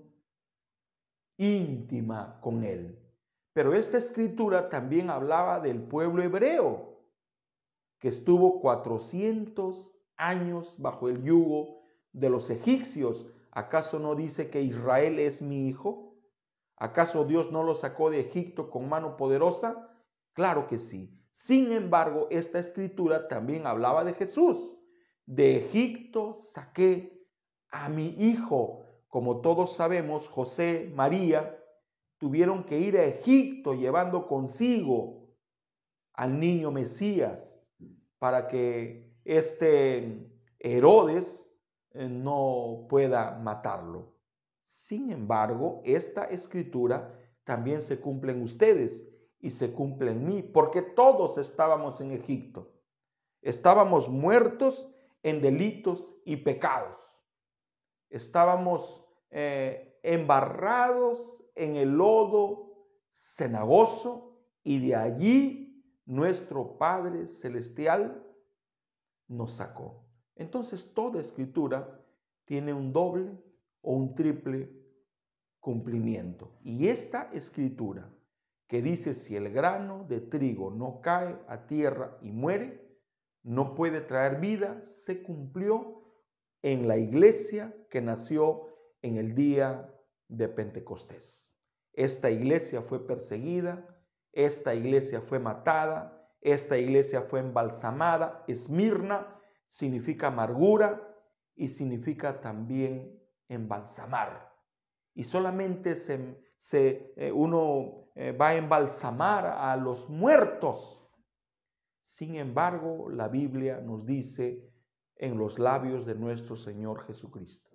íntima con él. Pero esta escritura también hablaba del pueblo hebreo, que estuvo cuatrocientos años bajo el yugo de los egipcios. ¿Acaso no dice que Israel es mi hijo? ¿Acaso Dios no lo sacó de Egipto con mano poderosa? Claro que sí. Sin embargo, esta escritura también hablaba de Jesús. De Egipto saqué a mi hijo. Como todos sabemos, José, María tuvieron que ir a Egipto llevando consigo al niño Mesías para que este Herodes no pueda matarlo. Sin embargo, esta escritura también se cumple en ustedes y se cumple en mí, porque todos estábamos en Egipto. Estábamos muertos en delitos y pecados. Estábamos eh, embarrados en el lodo cenagoso y de allí nuestro Padre Celestial nos sacó. Entonces toda escritura tiene un doble o un triple cumplimiento. Y esta escritura que dice si el grano de trigo no cae a tierra y muere, no puede traer vida, se cumplió en la iglesia que nació en el día de Pentecostés. Esta iglesia fue perseguida, esta iglesia fue matada, esta iglesia fue embalsamada. Esmirna significa amargura y significa también embalsamar. Y solamente se, se, eh, uno eh, va a embalsamar a los muertos. Sin embargo, la Biblia nos dice en los labios de nuestro Señor Jesucristo: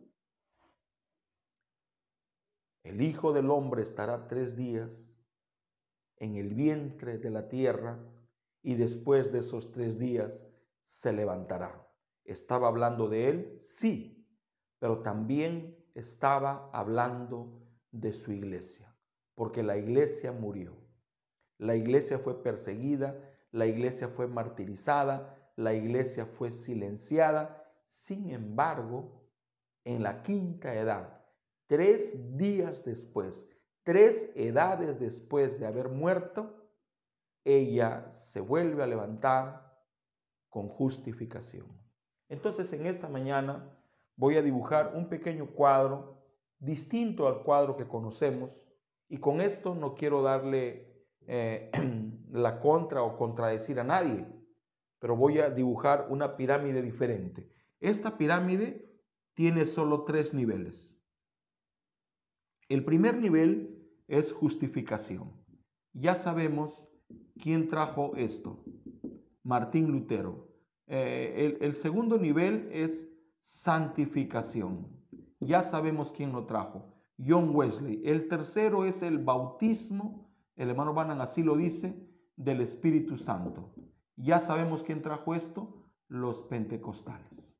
el Hijo del Hombre estará tres días en el vientre de la tierra y después de esos tres días se levantará. ¿Estaba hablando de él? Sí, pero también estaba hablando de su iglesia, porque la iglesia murió. La iglesia fue perseguida, la iglesia fue martirizada, la iglesia fue silenciada. Sin embargo, en la quinta edad, tres días después, tres edades después de haber muerto, ella se vuelve a levantar con justificación. Entonces, en esta mañana voy a dibujar un pequeño cuadro distinto al cuadro que conocemos, y con esto no quiero darle eh, la contra o contradecir a nadie, pero voy a dibujar una pirámide diferente. Esta pirámide tiene solo tres niveles. El primer nivel es justificación. Ya sabemos quién trajo esto: Martín Lutero. Eh, el, el segundo nivel es santificación. Ya sabemos quién lo trajo: John Wesley. El tercero es el bautismo, el hermano Branham así lo dice, del Espíritu Santo. Ya sabemos quién trajo esto: los pentecostales.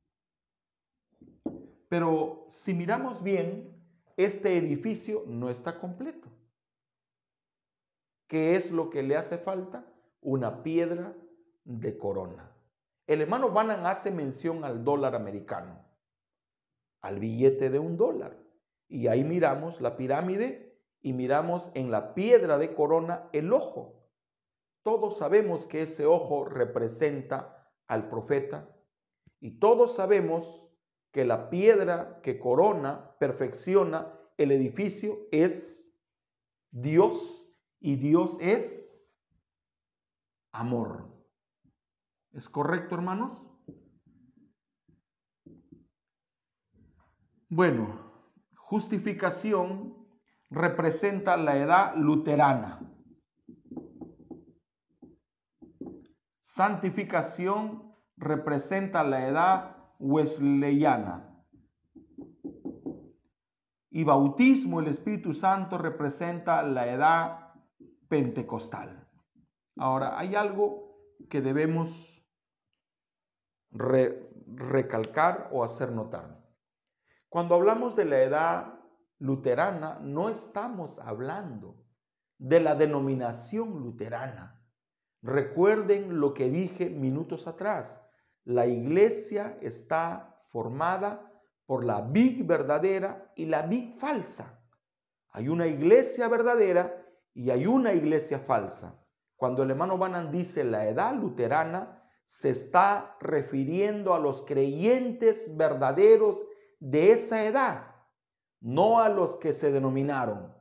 Pero si miramos bien, este edificio no está completo. ¿Qué es lo que le hace falta? Una piedra de corona. El hermano Branham hace mención al dólar americano, al billete de un dólar. Y ahí miramos la pirámide y miramos en la piedra de corona el ojo. Todos sabemos que ese ojo representa al profeta, y todos sabemos que la piedra que corona, perfecciona el edificio es Dios, y Dios es amor. ¿Es correcto, hermanos? Bueno, justificación representa la edad luterana. Santificación representa la edad wesleyana. Y bautismo, el Espíritu Santo, representa la edad pentecostal. Ahora, hay algo que debemos re- recalcar o hacer notar. Cuando hablamos de la edad luterana, no estamos hablando de la denominación luterana. Recuerden lo que dije minutos atrás: la iglesia está formada por la vid verdadera y la vid falsa. Hay una iglesia verdadera y hay una iglesia falsa. Cuando el hermano Branham dice la edad luterana, se está refiriendo a los creyentes verdaderos de esa edad, no a los que se denominaron,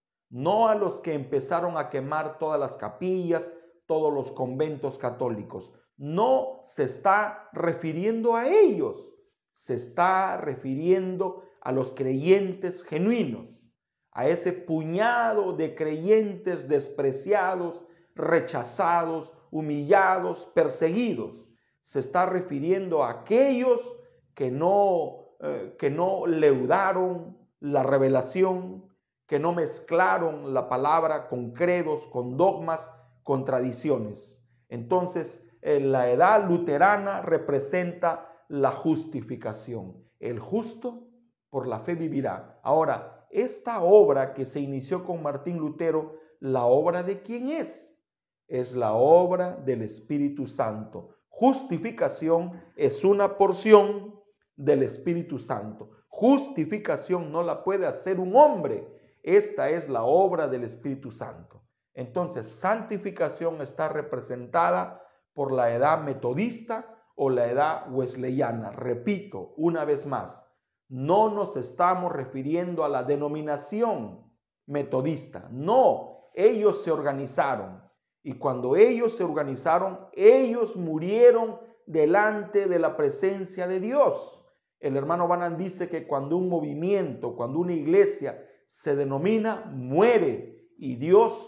no a los que empezaron a quemar todas las capillas, todos los conventos católicos. No se está refiriendo a ellos, se está refiriendo a los creyentes genuinos, a ese puñado de creyentes despreciados, rechazados, humillados, perseguidos. Se está refiriendo a aquellos que no, eh, que no leudaron la revelación, que no mezclaron la palabra con credos, con dogmas, con tradiciones. Entonces, en la edad luterana representa la justificación. El justo por la fe vivirá. Ahora, esta obra que se inició con Martín Lutero, ¿la obra de quién es? Es la obra del Espíritu Santo. Justificación es una porción del Espíritu Santo. Justificación no la puede hacer un hombre. Esta es la obra del Espíritu Santo. Entonces, santificación está representada por la edad metodista o la edad wesleyana. Repito una vez más, no nos estamos refiriendo a la denominación metodista. No, ellos se organizaron. Y cuando ellos se organizaron, ellos murieron delante de la presencia de Dios. El hermano Branham dice que cuando un movimiento, cuando una iglesia se denomina, muere y Dios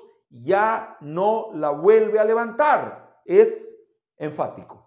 ya no la vuelve a levantar. Es enfático.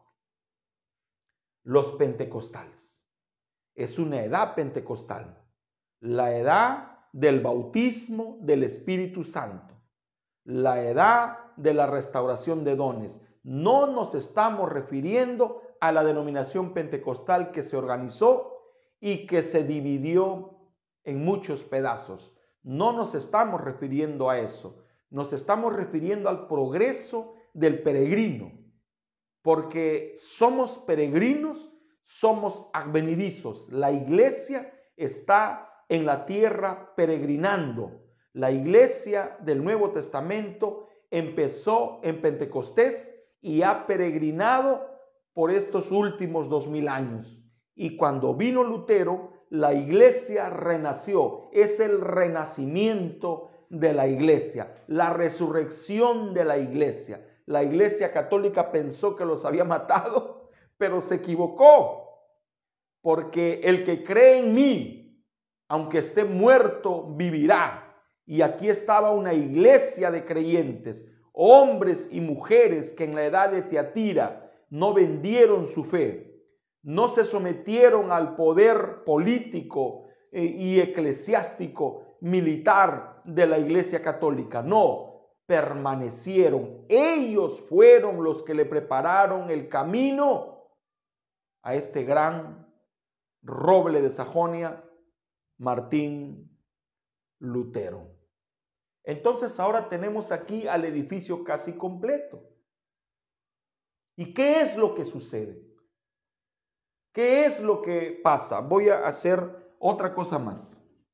Los pentecostales. Es una edad pentecostal. La edad del bautismo del Espíritu Santo. La edad de la restauración de dones. No nos estamos refiriendo a la denominación pentecostal que se organizó y que se dividió en muchos pedazos. No nos estamos refiriendo a eso, nos estamos refiriendo al progreso del peregrino, porque somos peregrinos, somos advenedizos. La iglesia está en la tierra peregrinando. La iglesia del Nuevo Testamento empezó en Pentecostés y ha peregrinado por estos últimos dos mil años. Y cuando vino Lutero, la iglesia renació. Es el renacimiento de la iglesia, la resurrección de la iglesia. La iglesia católica pensó que los había matado, pero se equivocó, porque el que cree en mí, aunque esté muerto, vivirá. Y aquí estaba una iglesia de creyentes, hombres y mujeres que en la edad de Tiatira no vendieron su fe, no se sometieron al poder político eh, y eclesiástico militar de la iglesia católica. No, permanecieron. Ellos fueron los que le prepararon el camino a este gran roble de Sajonia, Martín Lutero. Entonces ahora tenemos aquí al edificio casi completo. ¿Y qué es lo que sucede? ¿Qué es lo que pasa? Voy a hacer otra cosa más.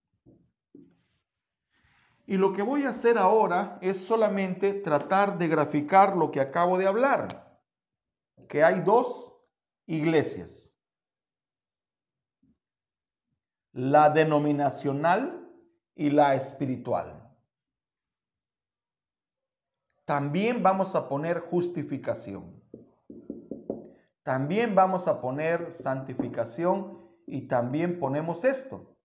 Y lo que voy a hacer ahora es solamente tratar de graficar lo que acabo de hablar, que hay dos iglesias. La denominacional y la espiritual. También vamos a poner justificación. También vamos a poner santificación y también ponemos esto.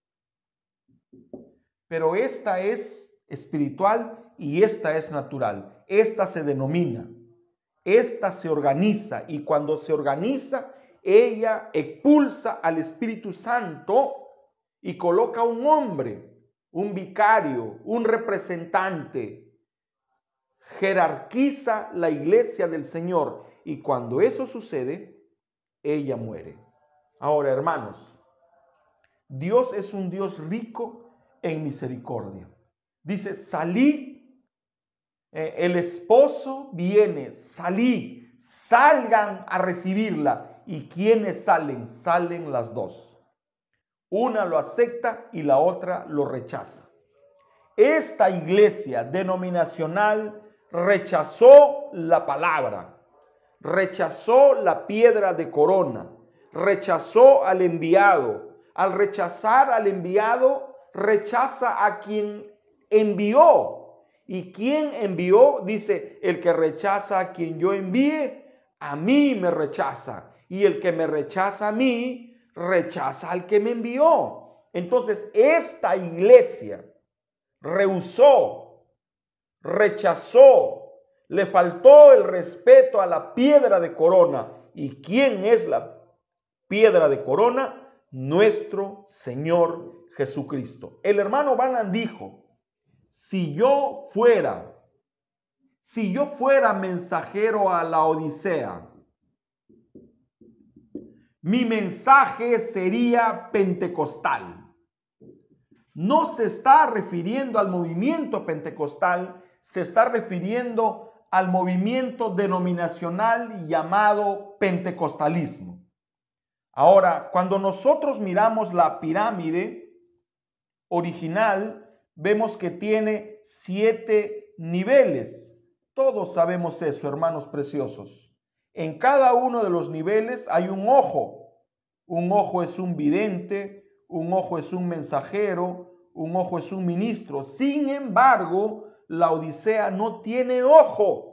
Pero esta es espiritual y esta es natural. Esta se denomina, esta se organiza y cuando se organiza, ella expulsa al Espíritu Santo y coloca un hombre, un vicario, un representante. Jerarquiza la iglesia del Señor y cuando eso sucede, ella muere. Ahora, hermanos, Dios es un Dios rico en misericordia. Dice, salid, eh, el esposo viene, salid, salgan a recibirla. ¿Y quiénes salen? Salen las dos. Una lo acepta y la otra lo rechaza. Esta iglesia denominacional rechazó la palabra, rechazó la piedra de corona, rechazó al enviado. Al rechazar al enviado, rechaza a quien envió. ¿Y quién envió? Dice, el que rechaza a quien yo envíe, a mí me rechaza. Y el que me rechaza a mí, rechaza al que me envió. Entonces, esta iglesia rehusó, rechazó, le faltó el respeto a la piedra de corona. ¿Y quién es la piedra de corona? Nuestro Señor Jesucristo. El hermano Branham dijo, si yo fuera, si yo fuera mensajero a la Odisea, mi mensaje sería pentecostal. No se está refiriendo al movimiento pentecostal, se está refiriendo al movimiento denominacional llamado pentecostalismo. Ahora, cuando nosotros miramos la pirámide original, vemos que tiene siete niveles. Todos sabemos eso, hermanos preciosos. En cada uno de los niveles hay un ojo. Un ojo es un vidente, un ojo es un mensajero, un ojo es un ministro. Sin embargo, la Odisea no tiene ojo.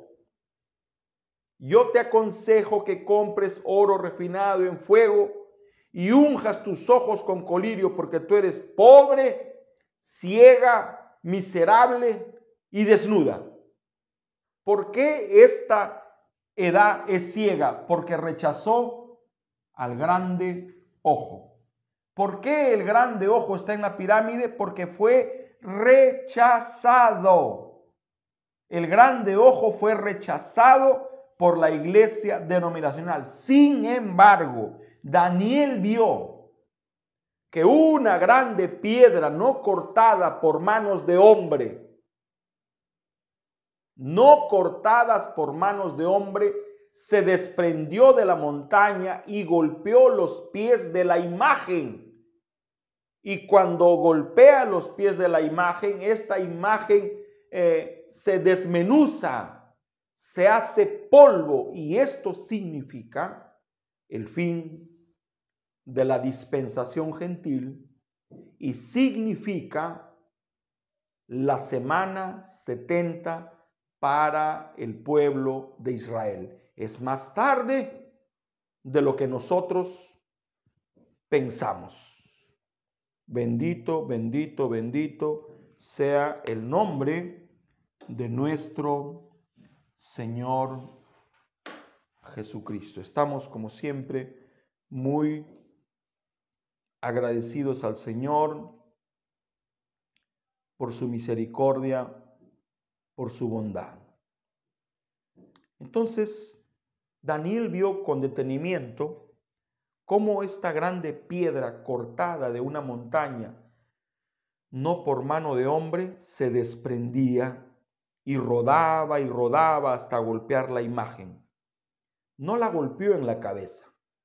Yo te aconsejo que compres oro refinado en fuego y unjas tus ojos con colirio porque tú eres pobre, ciega, miserable y desnuda. ¿Por qué esta edad es ciega? Porque rechazó al grande ojo. ¿Por qué el grande ojo está en la pirámide? Porque fue rechazado. El grande ojo fue rechazado por la iglesia denominacional. Sin embargo, Daniel vio que una grande piedra no cortada por manos de hombre, no cortadas por manos de hombre, se desprendió de la montaña y golpeó los pies de la imagen. Y cuando golpea los pies de la imagen, esta imagen eh, se desmenuza, se hace polvo, y esto significa el fin de la dispensación gentil y significa la semana setenta para el pueblo de Israel. Es más tarde de lo que nosotros pensamos. Bendito, bendito, bendito sea el nombre de nuestro Señor Jesucristo. Estamos, como siempre, muy agradecidos al Señor por su misericordia, por su bondad. Entonces, Daniel vio con detenimiento cómo esta grande piedra cortada de una montaña, no por mano de hombre, se desprendía y rodaba y rodaba hasta golpear la imagen. No la golpeó en la cabeza,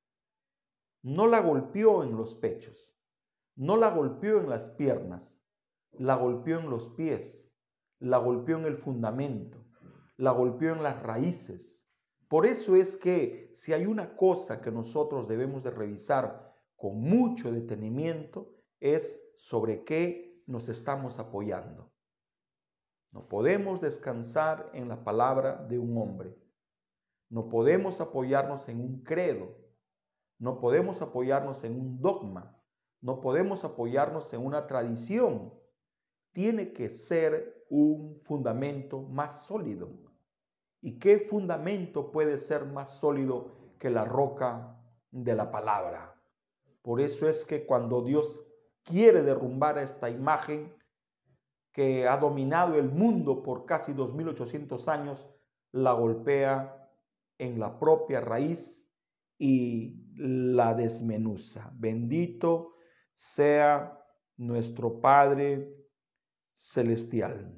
no la golpeó en los pechos, no la golpeó en las piernas, la golpeó en los pies, la golpeó en el fundamento, la golpeó en las raíces. Por eso es que si hay una cosa que nosotros debemos de revisar con mucho detenimiento, es sobre qué nos estamos apoyando. No podemos descansar en la palabra de un hombre. No podemos apoyarnos en un credo. No podemos apoyarnos en un dogma. No podemos apoyarnos en una tradición. Tiene que ser un fundamento más sólido. ¿Y qué fundamento puede ser más sólido que la roca de la palabra? Por eso es que cuando Dios quiere derrumbar a esta imagen que ha dominado el mundo por casi dos mil ochocientos años, la golpea en la propia raíz y la desmenuza. Bendito sea nuestro Padre Celestial.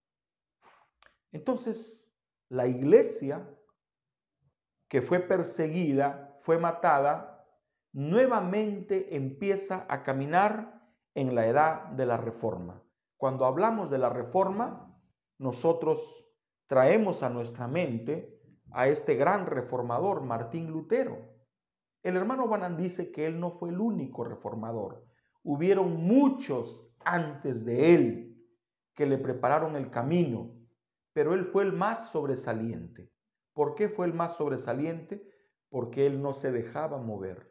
Entonces, la iglesia que fue perseguida, fue matada, nuevamente empieza a caminar en la edad de la Reforma. Cuando hablamos de la Reforma, nosotros traemos a nuestra mente a este gran reformador, Martín Lutero. El hermano Branham dice que él no fue el único reformador. Hubieron muchos antes de él que le prepararon el camino, pero él fue el más sobresaliente. ¿Por qué fue el más sobresaliente? Porque él no se dejaba mover.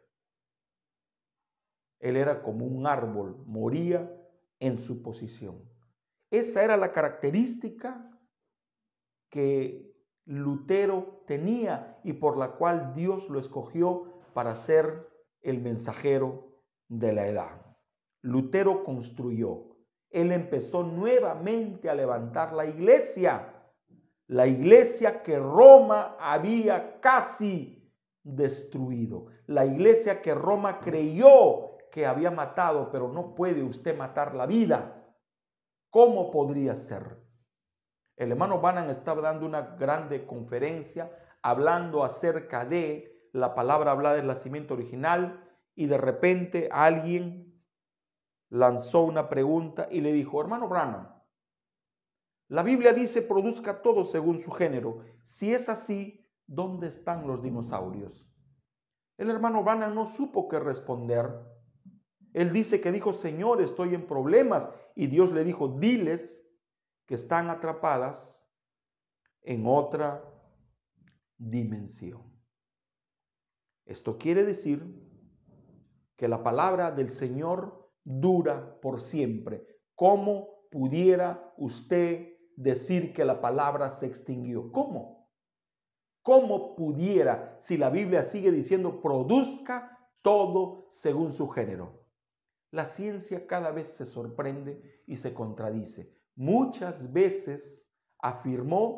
Él era como un árbol, moría en su posición. Esa era la característica que Lutero tenía y por la cual Dios lo escogió para ser el mensajero de la edad. Lutero construyó. Él empezó nuevamente a levantar la iglesia. La iglesia que Roma había casi destruido. La iglesia que Roma creyó que había matado, pero no puede usted matar la vida. ¿Cómo podría ser? El hermano Branham estaba dando una grande conferencia hablando acerca de la palabra hablada del nacimiento original y de repente alguien lanzó una pregunta y le dijo: hermano Branham, la Biblia dice produzca todo según su género. Si es así, ¿dónde están los dinosaurios? El hermano Branham no supo qué responder. Él dice que dijo: Señor, estoy en problemas. Y Dios le dijo: diles que están atrapadas en otra dimensión. Esto quiere decir que la palabra del Señor dura por siempre. ¿Cómo pudiera usted decir que la palabra se extinguió? ¿Cómo? ¿Cómo pudiera, si la Biblia sigue diciendo produzca todo según su género? La ciencia cada vez se sorprende y se contradice. Muchas veces afirmó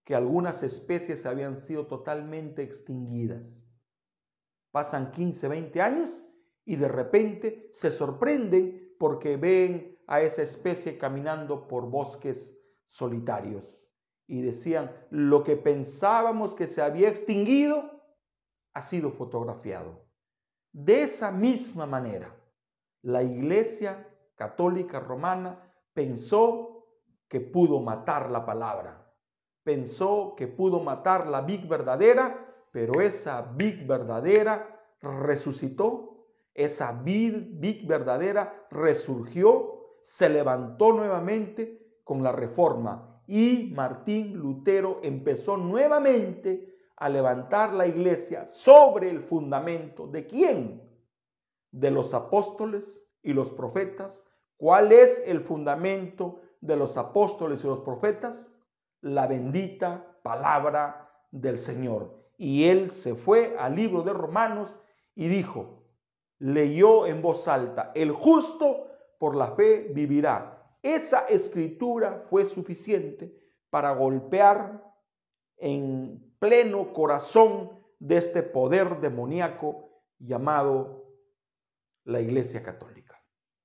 que algunas especies habían sido totalmente extinguidas. Pasan quince, veinte años y de repente se sorprenden porque ven a esa especie caminando por bosques solitarios. Y decían, lo que pensábamos que se había extinguido ha sido fotografiado. De esa misma manera, la Iglesia Católica Romana pensó que pudo matar la palabra, pensó que pudo matar la vid verdadera, pero esa vid verdadera resucitó, esa vid, vid verdadera resurgió, se levantó nuevamente con la Reforma y Martín Lutero empezó nuevamente a levantar la iglesia sobre el fundamento ¿de quién? De los apóstoles y los profetas. ¿Cuál es el fundamento de los apóstoles y los profetas? La bendita palabra del Señor. Y él se fue al libro de Romanos y dijo, leyó en voz alta, el justo por la fe vivirá. Esa escritura fue suficiente para golpear en pleno corazón de este poder demoníaco llamado la Iglesia Católica.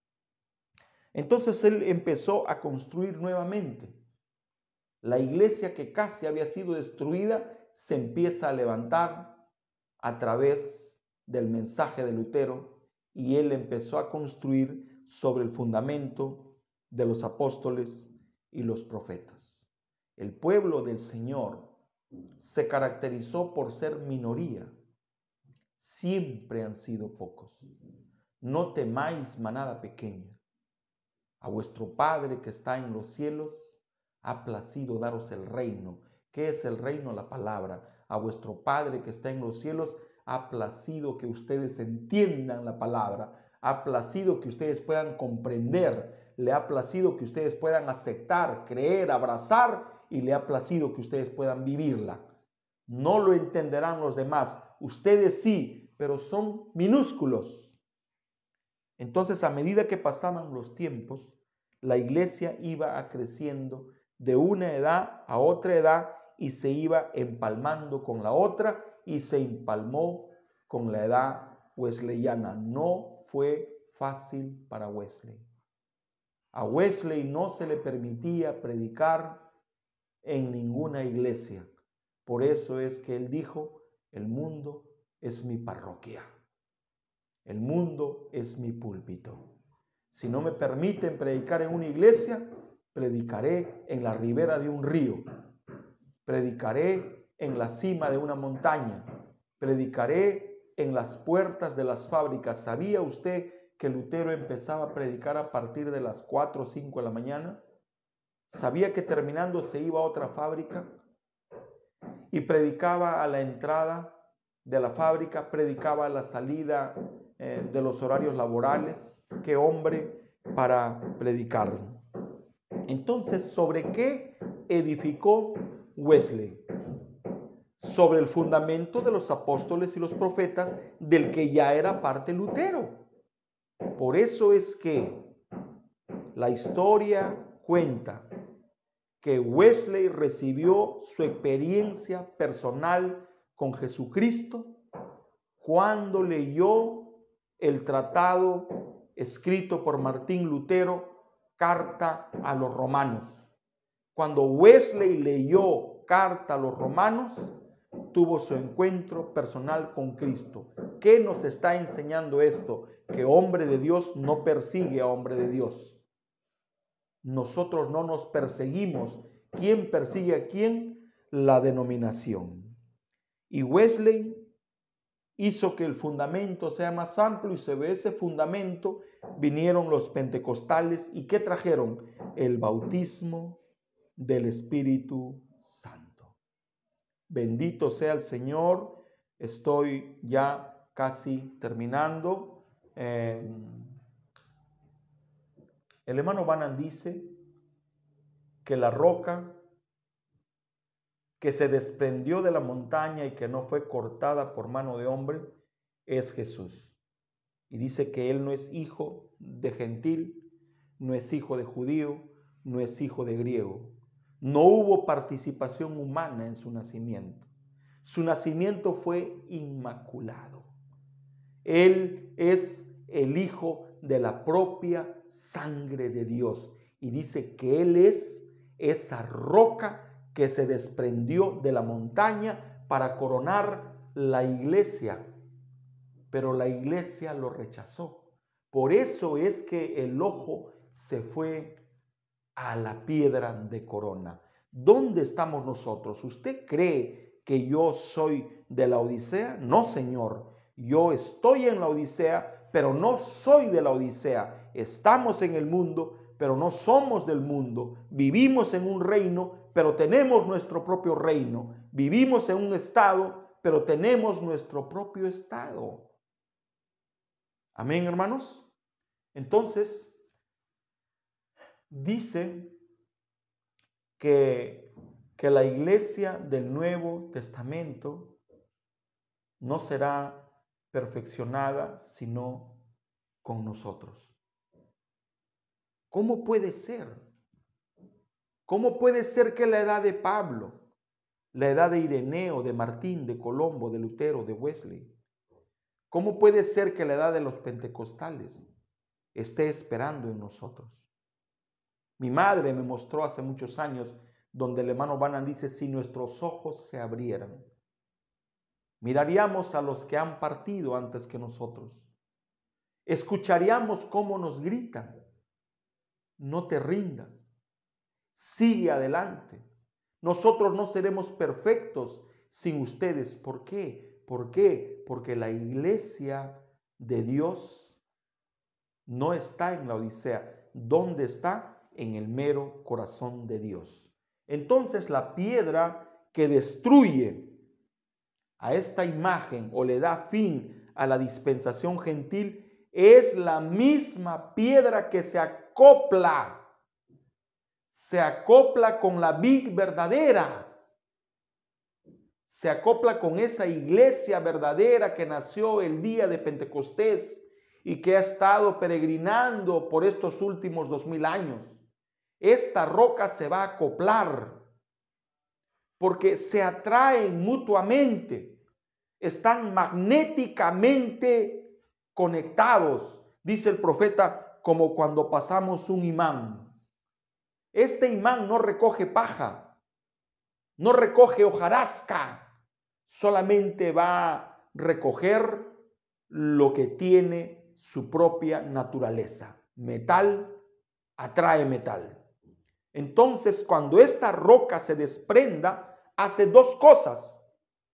Entonces él empezó a construir nuevamente. La iglesia que casi había sido destruida se empieza a levantar a través del mensaje de Lutero y él empezó a construir sobre el fundamento de los apóstoles y los profetas. El pueblo del Señor se caracterizó por ser minoría. Siempre han sido pocos. No temáis manada pequeña. A vuestro Padre que está en los cielos ha placido daros el reino. ¿Qué es el reino? La palabra. A vuestro Padre que está en los cielos ha placido que ustedes entiendan la palabra. Ha placido que ustedes puedan comprender. Le ha placido que ustedes puedan aceptar, creer, abrazar y le ha placido que ustedes puedan vivirla. No lo entenderán los demás. Ustedes sí, pero son minúsculos. Entonces, a medida que pasaban los tiempos, la iglesia iba creciendo de una edad a otra edad y se iba empalmando con la otra y se empalmó con la edad wesleyana. No fue fácil para Wesley. A Wesley no se le permitía predicar en ninguna iglesia. Por eso es que él dijo, el mundo es mi parroquia. El mundo es mi púlpito. Si no me permiten predicar en una iglesia, predicaré en la ribera de un río. Predicaré en la cima de una montaña. Predicaré en las puertas de las fábricas. ¿Sabía usted que Lutero empezaba a predicar a partir de las cuatro o cinco de la mañana? ¿Sabía que terminando se iba a otra fábrica? Y predicaba a la entrada de la fábrica, predicaba a la salida eh, de los horarios laborales. ¡Qué hombre para predicar! Entonces, ¿sobre qué edificó Wesley? Sobre el fundamento de los apóstoles y los profetas, del que ya era parte Lutero. Por eso es que la historia cuenta que Wesley recibió su experiencia personal con Jesucristo cuando leyó el tratado escrito por Martín Lutero, Carta a los Romanos. Cuando Wesley leyó Carta a los Romanos, tuvo su encuentro personal con Cristo. ¿Qué nos está enseñando esto? Que hombre de Dios no persigue a hombre de Dios. Nosotros no nos perseguimos. ¿Quién persigue a quién? La denominación. Y Wesley hizo que el fundamento sea más amplio y sobre ese fundamento vinieron los pentecostales. ¿Y qué trajeron? El bautismo del Espíritu Santo. Bendito sea el Señor. Estoy ya casi terminando. Eh, el hermano Branham dice que la roca que se desprendió de la montaña y que no fue cortada por mano de hombre es Jesús. Y dice que Él no es hijo de gentil, no es hijo de judío, no es hijo de griego. No hubo participación humana en su nacimiento. Su nacimiento fue inmaculado. Él es el Hijo de la propia sangre de Dios. Y dice que Él es esa roca que se desprendió de la montaña para coronar la iglesia. Pero la iglesia lo rechazó. Por eso es que el ojo se fue a la piedra de corona. ¿Dónde estamos nosotros? ¿Usted cree que yo soy de la Odisea? No, Señor. Yo estoy en la Odisea, pero no soy de la Odisea. Estamos en el mundo, pero no somos del mundo. Vivimos en un reino, pero tenemos nuestro propio reino. Vivimos en un estado, pero tenemos nuestro propio estado. Amén, hermanos. Entonces, dice que, que la iglesia del Nuevo Testamento no será perfeccionada sino con nosotros. ¿Cómo puede ser? ¿Cómo puede ser que la edad de Pablo, la edad de Ireneo, de Martín, de Colombo, de Lutero, de Wesley, cómo puede ser que la edad de los pentecostales esté esperando en nosotros? Mi madre me mostró hace muchos años donde el hermano Branham dice, si nuestros ojos se abrieran, miraríamos a los que han partido antes que nosotros. Escucharíamos cómo nos gritan, no te rindas, sigue adelante. Nosotros no seremos perfectos sin ustedes. ¿Por qué? ¿Por qué? Porque la iglesia de Dios no está en la Odisea. ¿Dónde está? En el mero corazón de Dios. Entonces la piedra que destruye a esta imagen o le da fin a la dispensación gentil es la misma piedra que se acopla, se acopla con la vid verdadera, se acopla con esa iglesia verdadera que nació el día de Pentecostés y que ha estado peregrinando por estos últimos dos mil años. Esta roca se va a acoplar porque se atraen mutuamente, están magnéticamente conectados, dice el profeta, como cuando pasamos un imán. Este imán no recoge paja, no recoge hojarasca, solamente va a recoger lo que tiene su propia naturaleza. Metal atrae metal. Entonces, cuando esta roca se desprenda, hace dos cosas.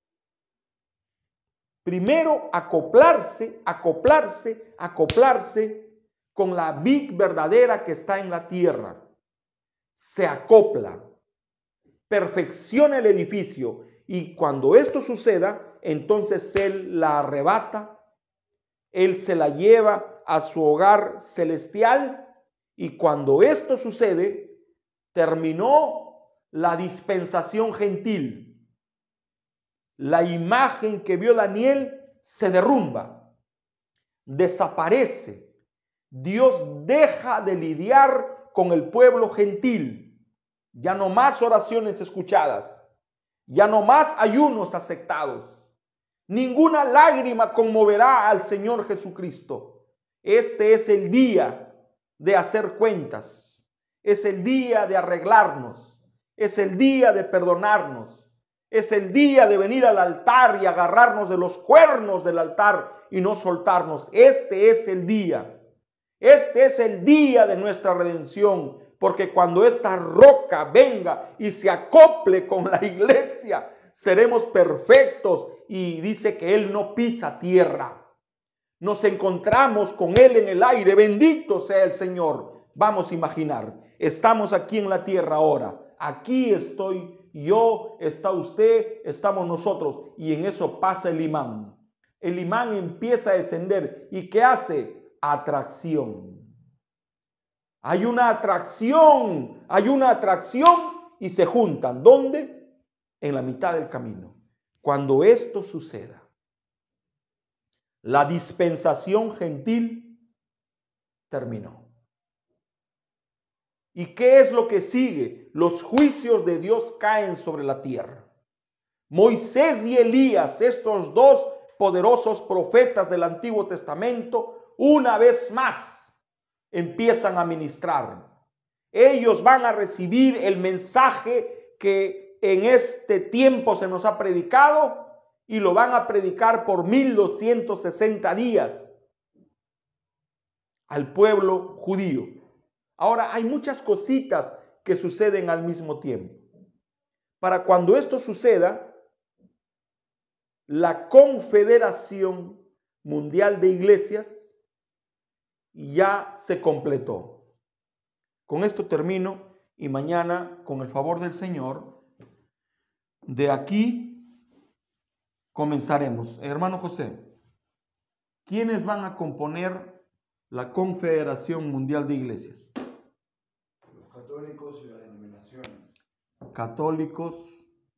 Primero, acoplarse, acoplarse, acoplarse con la vid verdadera que está en la tierra. Se acopla, perfecciona el edificio y cuando esto suceda, entonces Él la arrebata, Él se la lleva a su hogar celestial y cuando esto sucede, terminó la dispensación gentil. La imagen que vio Daniel se derrumba, desaparece. Dios deja de lidiar con el pueblo gentil. Ya no más oraciones escuchadas, ya no más ayunos aceptados. Ninguna lágrima conmoverá al Señor Jesucristo. Este es el día de hacer cuentas. Es el día de arreglarnos, es el día de perdonarnos, es el día de venir al altar y agarrarnos de los cuernos del altar y no soltarnos. Este es el día, este es el día de nuestra redención, porque cuando esta roca venga y se acople con la iglesia, seremos perfectos y dice que Él no pisa tierra. Nos encontramos con Él en el aire, bendito sea el Señor. Vamos a imaginar, estamos aquí en la tierra ahora, aquí estoy yo, está usted, estamos nosotros y en eso pasa el imán. El imán empieza a descender y ¿qué hace? Atracción. Hay una atracción, hay una atracción y se juntan. ¿Dónde? En la mitad del camino. Cuando esto suceda, la dispensación gentil terminó. ¿Y qué es lo que sigue? Los juicios de Dios caen sobre la tierra. Moisés y Elías, estos dos poderosos profetas del Antiguo Testamento, una vez más empiezan a ministrar. Ellos van a recibir el mensaje que en este tiempo se nos ha predicado y lo van a predicar por mil doscientos sesenta días al pueblo judío. Ahora, hay muchas cositas que suceden al mismo tiempo. Para cuando esto suceda, la Confederación Mundial de Iglesias ya se completó. Con esto termino y mañana, con el favor del Señor, de aquí comenzaremos. Hermano José, ¿quiénes van a componer la Confederación Mundial de Iglesias? Los católicos y las denominaciones. Católicos.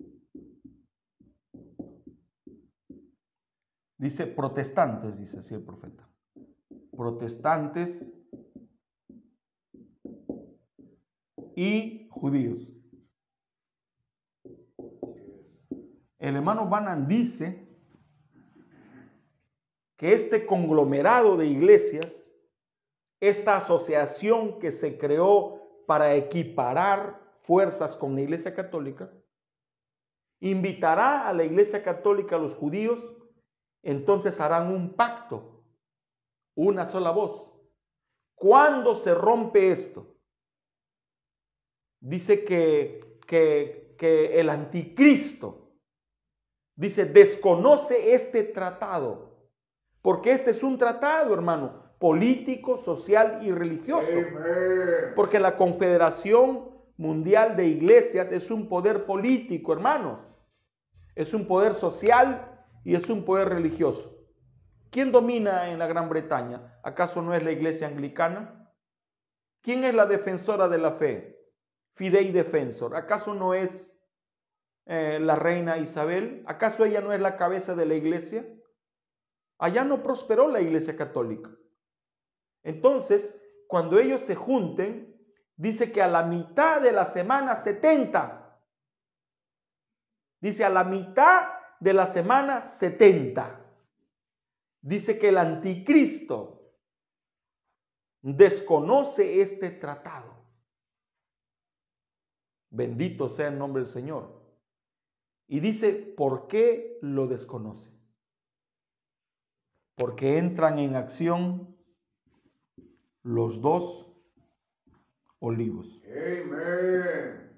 Dice protestantes, dice así el profeta. Protestantes y judíos. El hermano Branham dice que este conglomerado de iglesias, esta asociación que se creó para equiparar fuerzas con la Iglesia Católica, invitará a la Iglesia Católica a los judíos, entonces harán un pacto, una sola voz. ¿Cuándo se rompe esto? Dice que, que, que el anticristo, dice, desconoce este tratado, porque este es un tratado, hermano, político, social y religioso. Amen. Porque la Confederación Mundial de Iglesias es un poder político, hermanos. Es un poder social y es un poder religioso. ¿Quién domina en la Gran Bretaña? ¿Acaso no es la Iglesia Anglicana? ¿Quién es la defensora de la fe? Fidei Defensor. ¿Acaso no es eh, la reina Isabel? ¿Acaso ella no es la cabeza de la iglesia? Allá no prosperó la Iglesia Católica. Entonces, cuando ellos se junten, dice que a la mitad de la semana setenta, dice a la mitad de la semana setenta, dice que el anticristo desconoce este tratado. Bendito sea el nombre del Señor. Y dice, ¿por qué lo desconoce? Porque entran en acción los dos olivos. Amen.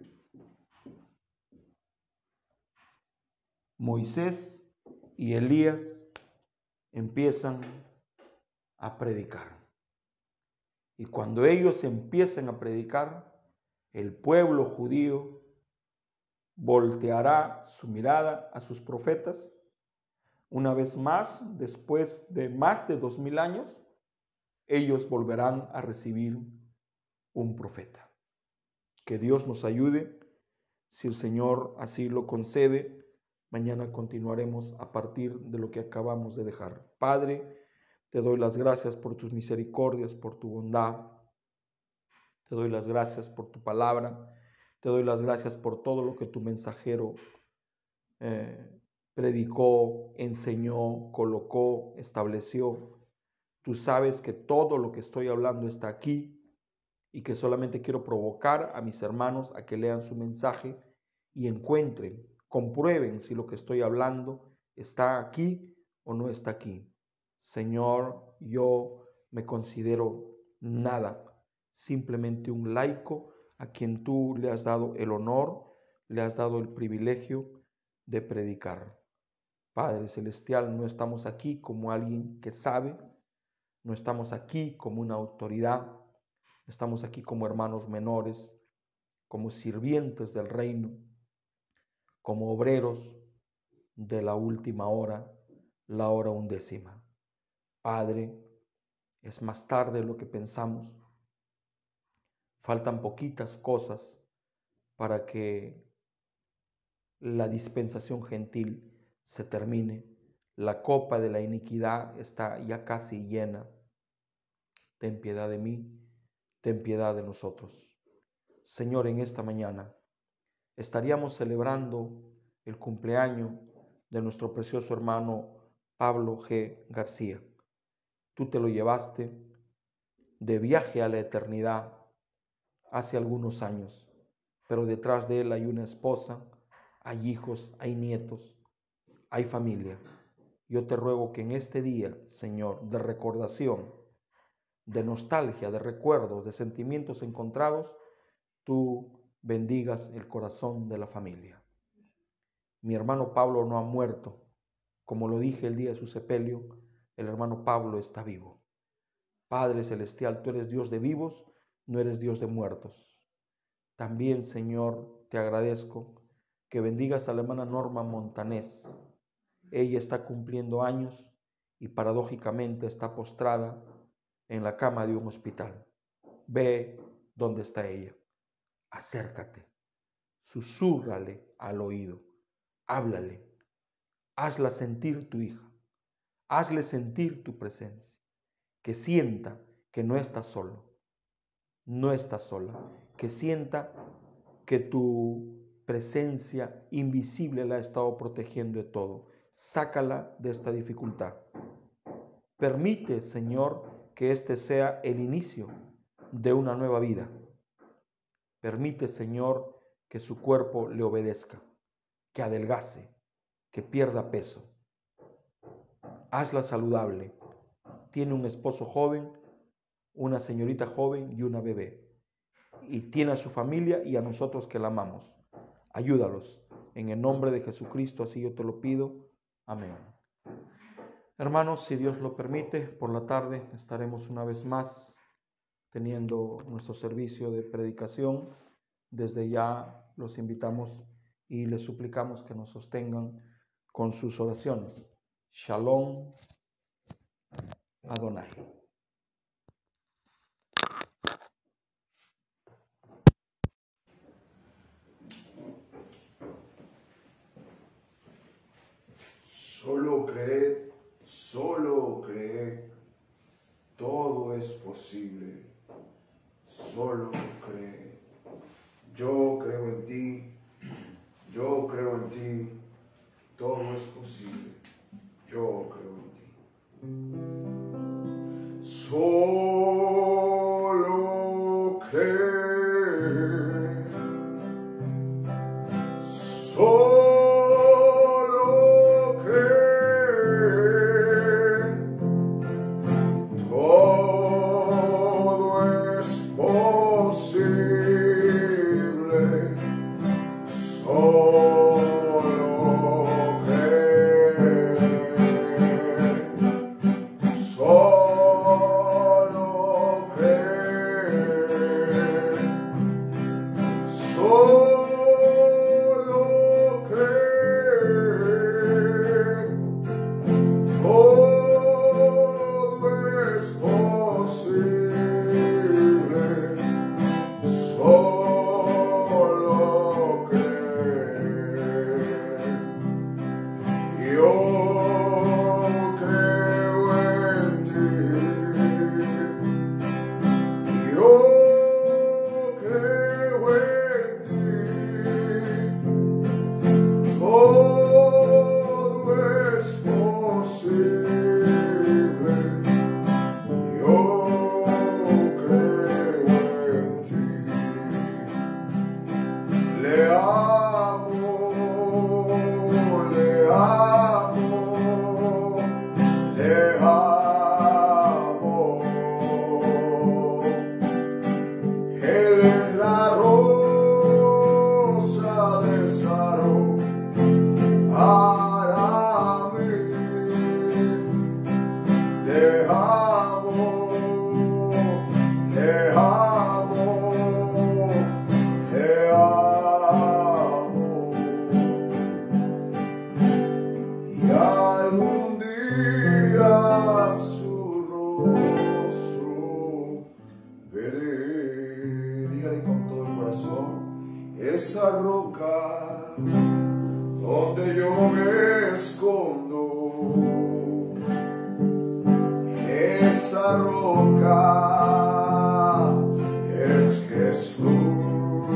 Moisés y Elías empiezan a predicar. Y cuando ellos empiecen a predicar, el pueblo judío volteará su mirada a sus profetas. Una vez más, después de más de dos mil años, ellos volverán a recibir un profeta. Que Dios nos ayude. Si el Señor así lo concede, mañana continuaremos a partir de lo que acabamos de dejar. Padre, te doy las gracias por tus misericordias, por tu bondad. Te doy las gracias por tu palabra. Te doy las gracias por todo lo que tu mensajero eh, predicó, enseñó, colocó, estableció. Tú sabes que todo lo que estoy hablando está aquí y que solamente quiero provocar a mis hermanos a que lean su mensaje y encuentren, comprueben si lo que estoy hablando está aquí o no está aquí. Señor, yo me considero nada, simplemente un laico a quien tú le has dado el honor, le has dado el privilegio de predicar. Padre Celestial, no estamos aquí como alguien que sabe, no estamos aquí como una autoridad, estamos aquí como hermanos menores, como sirvientes del reino, como obreros de la última hora, la hora undécima. Padre, es más tarde de lo que pensamos. Faltan poquitas cosas para que la dispensación gentil se termine. La copa de la iniquidad está ya casi llena. Ten piedad de mí, ten piedad de nosotros. Señor, en esta mañana estaríamos celebrando el cumpleaños de nuestro precioso hermano Pablo G. García. Tú te lo llevaste de viaje a la eternidad hace algunos años, pero detrás de él hay una esposa, hay hijos, hay nietos, hay familia. Yo te ruego que en este día, Señor, de recordación, de nostalgia, de recuerdos, de sentimientos encontrados, tú bendigas el corazón de la familia. Mi hermano Pablo no ha muerto. Como lo dije el día de su sepelio, el hermano Pablo está vivo. Padre Celestial, tú eres Dios de vivos, no eres Dios de muertos. También, Señor, te agradezco que bendigas a la hermana Norma Montanés. Ella está cumpliendo años y paradójicamente está postrada en la cama de un hospital. Ve dónde está ella. Acércate, susúrrale al oído, háblale, hazla sentir tu hija, hazle sentir tu presencia, que sienta que no está solo, no está sola, que sienta que tu presencia invisible la ha estado protegiendo de todo. Sácala de esta dificultad. Permite, Señor, que este sea el inicio de una nueva vida. Permite, Señor, que su cuerpo le obedezca, que adelgace, que pierda peso. Hazla saludable. Tiene un esposo joven, una señorita joven y una bebé. Y tiene a su familia y a nosotros que la amamos. Ayúdalos. En el nombre de Jesucristo, así yo te lo pido. Amén. Hermanos, si Dios lo permite, por la tarde estaremos una vez más teniendo nuestro servicio de predicación. Desde ya los invitamos y les suplicamos que nos sostengan con sus oraciones. Shalom Adonai. Solo creed, solo creed, todo es posible, solo creed. Yo creo en ti, yo creo en ti, todo es posible, yo creo en ti. Solo creed, solo esa roca donde yo me escondo, esa roca es Jesús.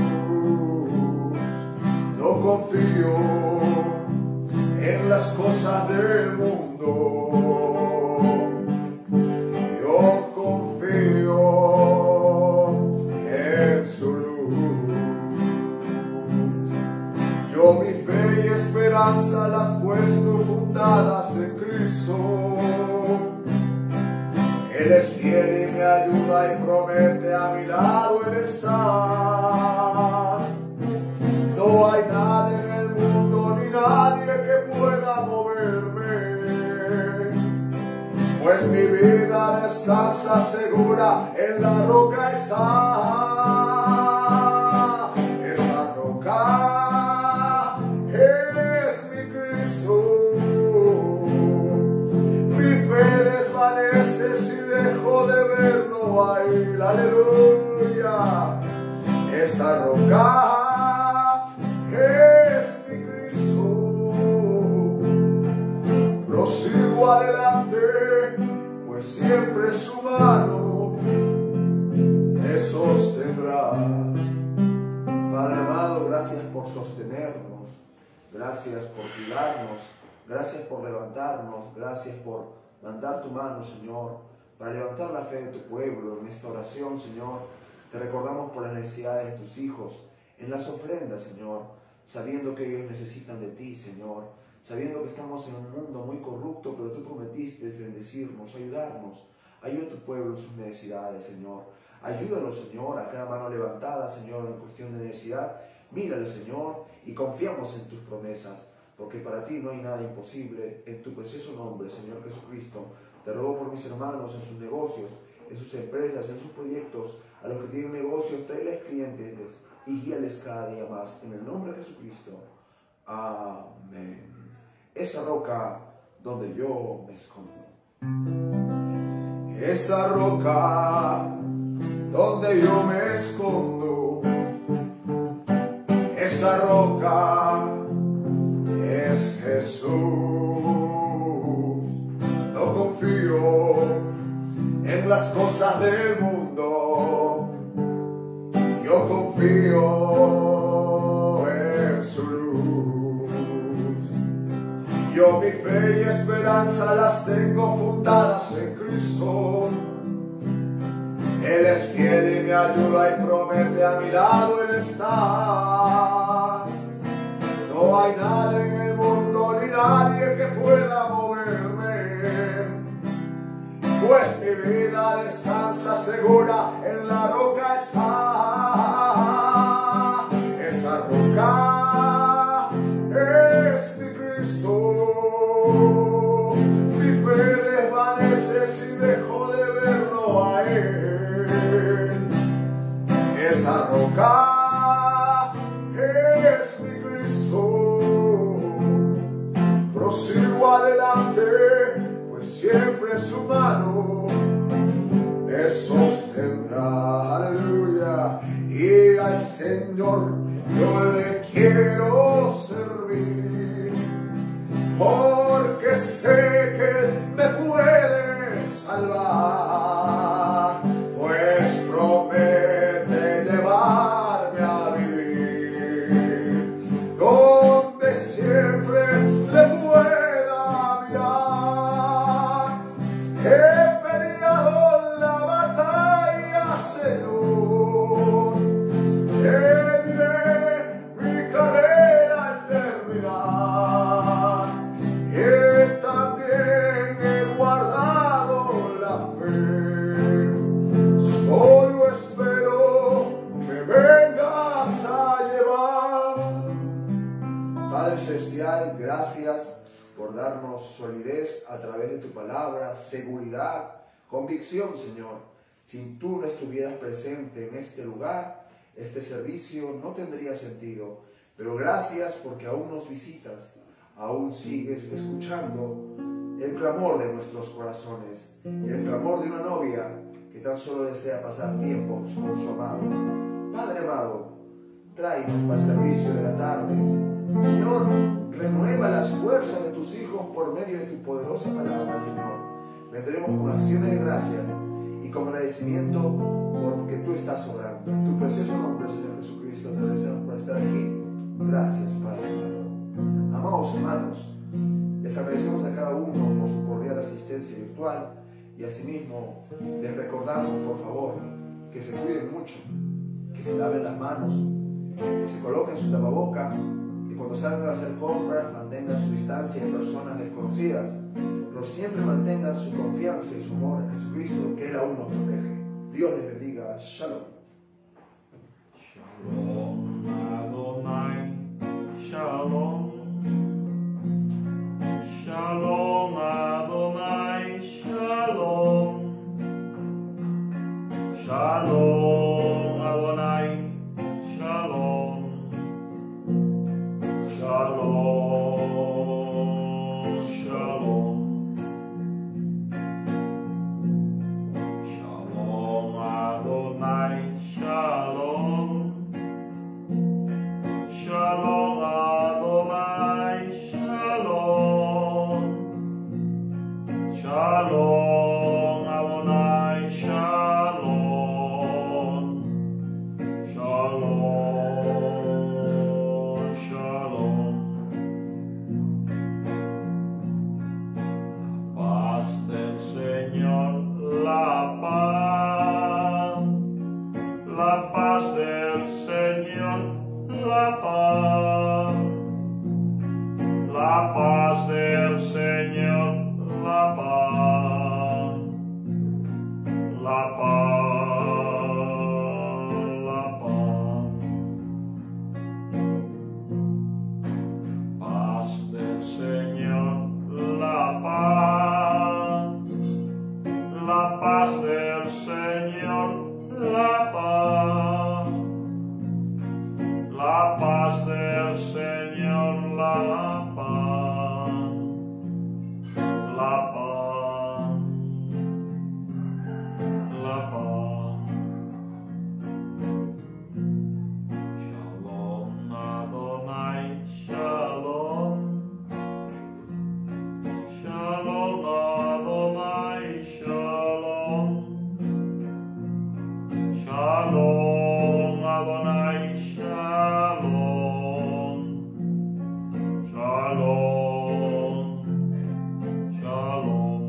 confío en las cosas del mundo. Yo confío en su luz. Yo mi fe y esperanza las puesto fundadas en Cristo. Él es fiel y me ayuda y promete a mi lado Él está. No hay nada en el mundo ni nadie que pueda moverme, pues mi vida descansa segura, en la roca está. Esa roca es mi Cristo. Mi fe desvanece si dejo de verlo a Él. Aleluya. Esa roca es mi Cristo. Prosigo adelante, pues siempre su mano me sostendrá. Padre amado, gracias por sostenernos, gracias por cuidarnos, gracias por levantarnos, gracias por mandar tu mano, Señor, para levantar la fe de tu pueblo. En esta oración, Señor, te recordamos por las necesidades de tus hijos, en las ofrendas, Señor, sabiendo que ellos necesitan de ti, Señor, sabiendo que estamos en un mundo muy corrupto, pero tú prometiste bendecirnos, ayudarnos. Ayuda a tu pueblo en sus necesidades, Señor. Ayúdalo, Señor, a cada mano levantada, Señor, en cuestión de necesidad. Mírale, Señor, y confiamos en tus promesas, porque para ti no hay nada imposible. En tu precioso nombre, Señor Jesucristo, te ruego por mis hermanos en sus negocios, en sus empresas, en sus proyectos, a los que tienen negocios, tráeles clientes y guíales cada día más. En el nombre de Jesucristo. Amén. Esa roca donde yo me escondo. Esa roca donde yo me escondo. Esa roca es Jesús. No confío en las cosas del mundo. Yo confío en su luz. Yo mi fe y esperanza las tengo fundadas en Cristo. Él es fiel y me ayuda y promete a mi lado Él está. No hay nada en el mundo ni nadie que pueda moverme, pues mi vida descansa segura, en la roca está. Esa roca es mi Cristo. Mi fe desvanece si dejo de verlo a Él. Esa roca es mi Cristo. Prosigo adelante, pues siempre su mano me sostendrá. Aleluya. Y al Señor yo le quiero servir, porque sé que me puede salvar, pues promete llevarme a vivir donde siempre le pueda mirar. He peleado la batalla, Señor. He diré mi carrera al terminar. He también he guardado la fe. Solo espero me vengas a llevar. Padre Celestial, gracias por darnos solidez a través de tu palabra, seguridad, convicción, Señor. Si tú no estuvieras presente en este lugar, este servicio no tendría sentido. Pero gracias porque aún nos visitas, aún sigues escuchando el clamor de nuestros corazones, el clamor de una novia que tan solo desea pasar tiempos con su amado. Padre amado, tráenos para el servicio de la tarde. Señor, renueva las fuerzas de tus hijos por medio de tu poderosa palabra, Señor. Vendremos con acciones de gracias y con agradecimiento porque tú estás obrando. En tu precioso nombre, Señor Jesucristo, te agradecemos por estar aquí Gracias, Padre. Amados hermanos, les agradecemos a cada uno por su cordial asistencia virtual y asimismo les recordamos, por favor, que se cuiden mucho, que se laven las manos, que se coloquen su tapaboca, que cuando salgan a hacer compras mantengan su distancia de personas desconocidas, pero siempre mantengan su confianza y su amor en Jesucristo, que Él aún nos protege. Dios les bendiga. Shalom. Shalom Adonai, Shalom. Shalom Adonai, Shalom. Shalom Adonai, Shalom. Shalom, Shalom. Shalom Adonai, Shalom. Shalom Adonai, Shalom. Shalom Adonai, Shalom. Shalom, Shalom. Paz del Señor, la paz. La paz del Señor, la paz. La paz del Señor, la paz. La paz, la paz. Paz del Señor, la paz. La paz del Señor, la paz. La paz del Señor, la paz. La paz, la paz. Shalom Adonai, Shalom. Shalom Adonai, Shalom. Shalom Adonai, Shalom. Shalom, Shalom.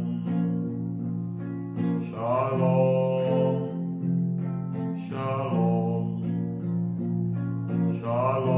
Shalom, Shalom. Shalom.